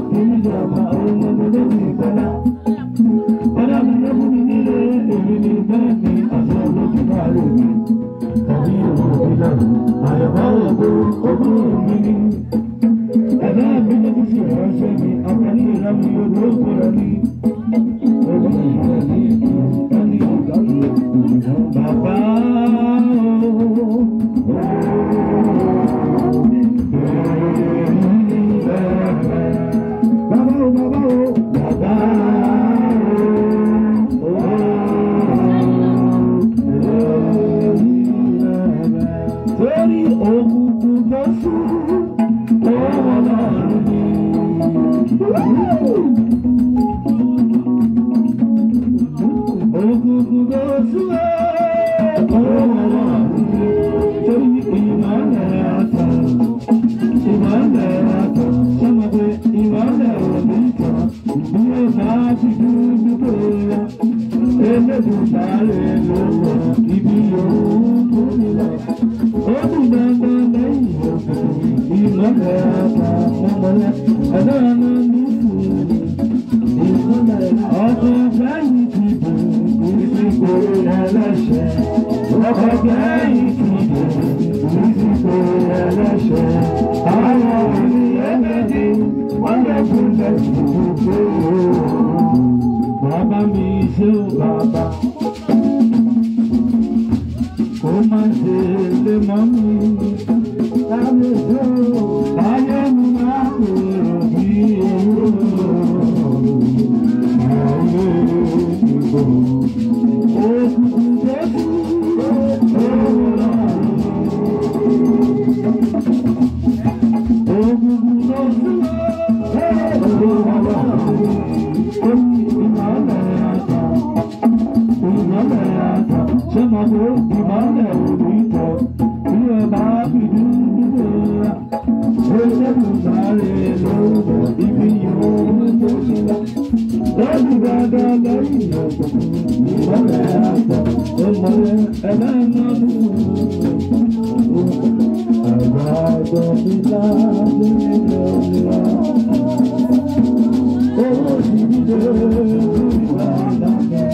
Thank you. Elédùmarè ló mọ ibi òun tó ní lọ. Ó dùn dandan lẹ́yìn òkùnkùn ìmọ̀lẹ̀ àtàmọ́mọ́lẹ̀ ẹ̀dá ọ̀nà ní sùúrù. Ọkọ̀ gbẹ̀yìn ti dùn ìsìnkú ẹlẹ́ṣẹ̀. Ọkọ̀ gbẹ̀yìn ti dùn ìsìnkú ẹlẹ́ṣẹ̀. Àwọn ènìyàn méjì wọ́n lè fún lẹ́sìn tó bàbá mi ṣe ó bàbá. Kó má ṣe lè mọ́ mi. Láyé ṣe ó. Láyé mi máa ń rò bí owó. Ayé ìbò. Òkùnkùn tó kú. Òkùnkùn tó kú. Ṣé máa tó ìmọ̀lẹ̀ òní tọ̀ tí ẹ bá fi dúró rà? Elédùmarè ló mọ ibi ìhòòhò tó ti lọ. Lọ́dún dáadáa lẹ́yìn òkùnkùn ìmọ̀lẹ̀ àtọ̀ ìmọ̀lẹ̀ ẹlẹ́nàdún. Àgbàdo mi láti nílò ìlà. Owó ti dídé ìgbà lábẹ́.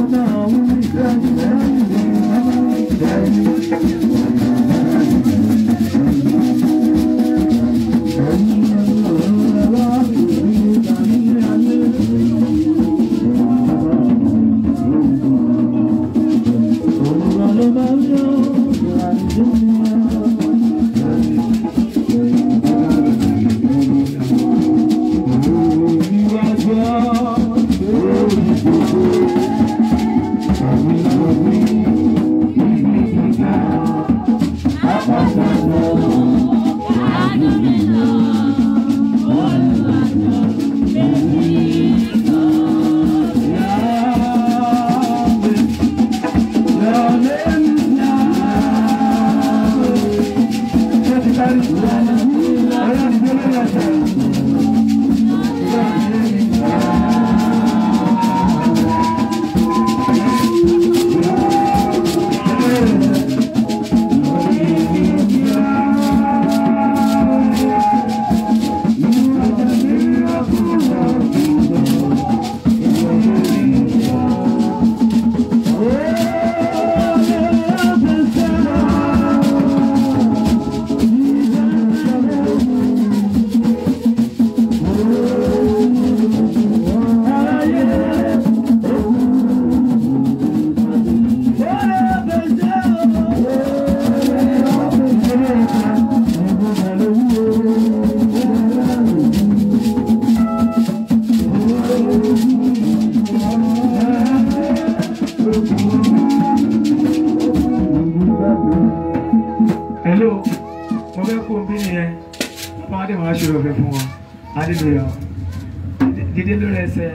Hallelujah. Dídé lórí ẹsẹ̀.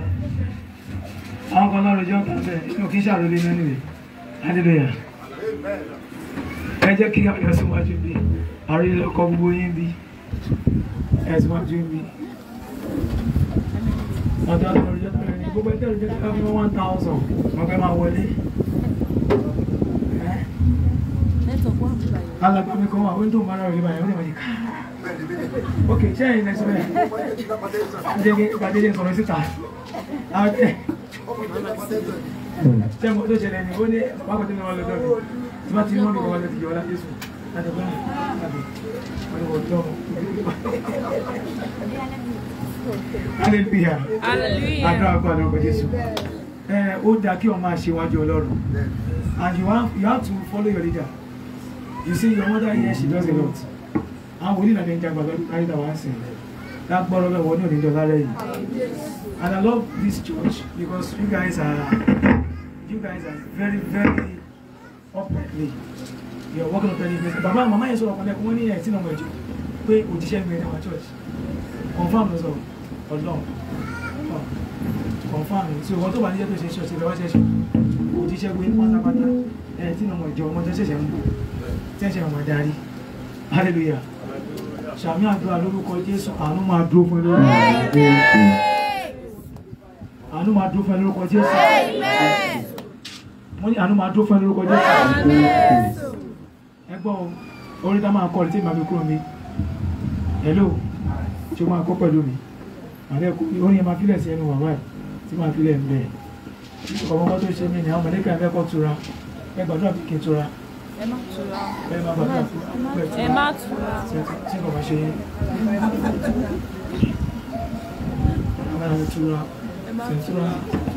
Àwọn kan lọ́rọ̀ ìjọ kan bẹ́ẹ̀ inú kí n ṣàròlé náà nìyẹn. Hallelujah. Ẹ jẹ́ kí àwọn ẹ̀sùn wájú bí. Àròyé lọ́kọ̀ gbogbo yín bí. Ẹ̀sùn wájú bí. Ọ̀dọ́ lọ́rọ̀ ìjọ kan ní gbogbo ẹgbẹ́ ìjọ kan fún 1,000. Wọ́n fẹ́ máa wọlé. Alàgbà mi kan wà, ó ń tó máa rà rí báyìí, ó lè máa di ká. Ok, ṣé ẹ̀yin lẹ́sọ̀ bẹ́ẹ̀? Jẹ́ kí Gbadé sọ̀rọ̀ síta. Ṣé mo tó ṣẹlẹ̀ ni ó ní wákò tí wọ́n lọ́dọ̀ mi? Tí wọ́n ti mọ́ mi kọ́ wọ́n ti jọ ọlá Jésù. Láti bá wọn ni wọ́n tọ́. Hallelujah. Hallelujah. Àdúrà kọ́ àdúrà kọ́ Jésù. Ó dáa kí o máa ṣe wájú Ọlọ́run. And you have to follow your leader. You see, your mother here, she does a lot. And we didn't think about it. That borrow the one in the valley. And I love this church because you guys are very, very uprightly. You're working on any place. Baba, Mama is all connect 1 year. It's not my job. Pé òjíṣẹ́ mi ní our church. Confirm us all. Ọlọ́run. Confirm. So wọ́n tó bá ní jẹ́ pé ṣe church ìlọ́wọ́ ṣẹ̀ṣẹ̀. Òjíṣẹ́ gbé pátápátá. Tí náà mọ̀ ìjọ ọmọ tó ṣẹ̀ṣẹ̀ ń bọ̀. Ṣẹ̀ṣẹ̀ ọmọ darí. Hallelujah. Ṣàmì àdúrà lórúkọ Jésù. Àánú máa dúró fún lórúkọ Jésù. Àánú máa dúró fún lórúkọ Jésù. Mo ní àánú máa dúró fún lórúkọ Jésù. Ẹ gbọ́ orí tá máa kọ́ ọ̀rẹ́ tí màá fi kúrò mi. Hello, ṣé o máa kọ́ pẹ̀lú mi? Àlẹ́ kú orin yẹn máa fílẹ̀ sí ẹnu wàwá ẹ̀ tí máa fílẹ̀ ń bẹ̀. Ọmọkọ́ tó ṣe mí ni àwọn mọ̀lẹ́kà ẹ̀ fẹ́kọ̀ tura. Ẹ gbàdúrà bí kì í tura. Ẹ má tura. Ẹ má gbàdúrà fún ẹ. Ẹ má tura. Ṣé kò máa ṣe yín? Ẹ má tura. Ṣé tura?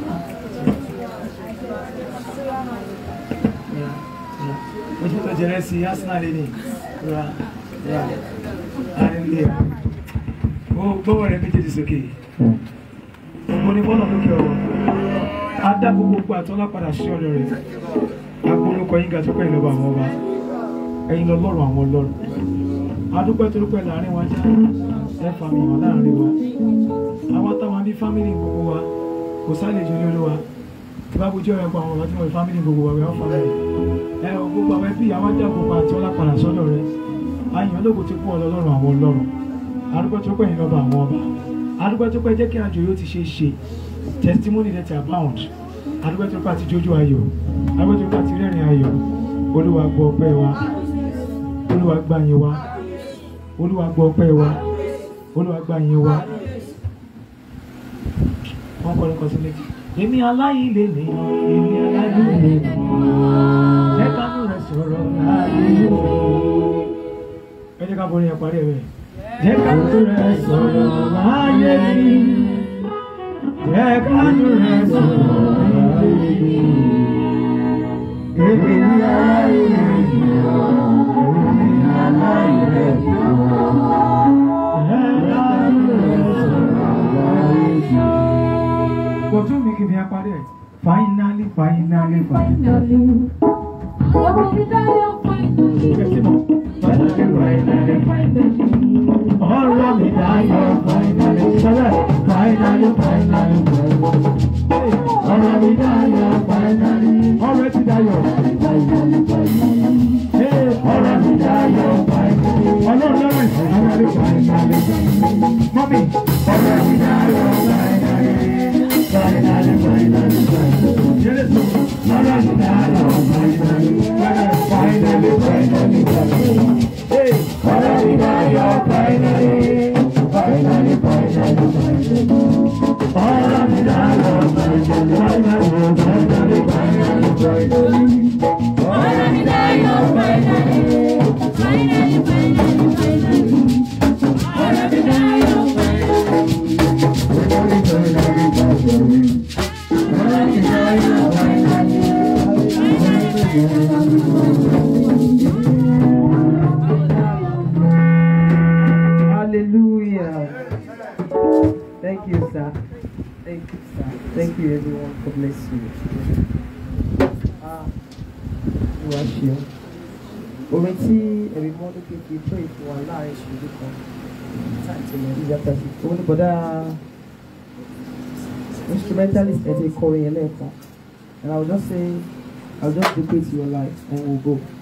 Ojú tó jẹrẹ sí Arsenal ní tura. Hallelujah. Gbọ́wọ́ rẹ̀ méjèèjì sókè. Mo ní bọ́ọ̀lù lókè ọ̀rọ̀. Adá gbogbo àtọ́lá padà sí ọ̀dọ̀ rẹ̀. Agbórúkọ yín ga tó pẹ́ ìlọ́ba àwọn ọba. Ẹ̀yin lọ lọ́rùn àwọn ọlọ́run. Adúpẹ́ tó dúpẹ́ láàrin wa já. Ẹ fà mí hàn láàrin wa. Àwọn táwọn bí fámìlì gbogbo wa kò sálejò ní olúwa. Tí bá bójú ọ̀rẹ́ pa àwọn ọba tí wọ́n fi fámìlì gbogbo wa wẹ́wọ́ fámìlì. Gbogbo àwọn ẹbí àwọn ajá gbogbo àtọ́lá padà sọ́dọ̀ rẹ̀. Àyàn lóko ti kú ọlọ́run àwọn ọlọ́run. Adúpẹ́ tó pẹ́ yín lọ́ba àwọn ọba. Adúpẹ́ tó pẹ́ jẹ́ kí àjò yóò ti ṣe é ṣe. Testimony that abound. Adúpẹ́ tó pẹ́ àti jójú ayọ̀. Adúpẹ́ tó pẹ́ àti rẹ́rìn ayọ̀. Olúwa gbọ́ ọpẹ́ wa. Olúwa gbà yín wa. Olúwa gbọ́ ọpẹ́ wa. Olúwa gbà yín wa. Wọ́n kọ́ ní kọ́sílẹ́tì. Èmi aláìlè ní, èmi aláìlè ní. Jẹ́ kánú rẹ̀ sọ̀rọ̀ láàyè. Ẹ jẹ́ ká borí ẹ̀ parí ẹ̀ bẹ́ẹ̀. Jẹ́ kánú rẹ̀ sọ̀rọ̀ láàyè mi. Jẹ́ kánú rẹ̀ sọ̀rọ̀ láàyè mi. Èmi aláìlè ní, èmi aláìlè ní. Go to me, give me a party. Finally. Finally. Hallelujah. Thank you, sir. Thank you, everyone. God bless you. Bless you. Orin tí ẹ̀rí mọ́ ló kéèké pray fún wa láàrin ìṣòro kan. Táìtì rẹ̀ ní ìyàtọ̀ sí. Òun ni bọ̀dá instrumentalist ẹ̀ ti kọrin yẹn lẹ́ẹ̀kan. And I will just say, I'll just dedicate your life and we'll go.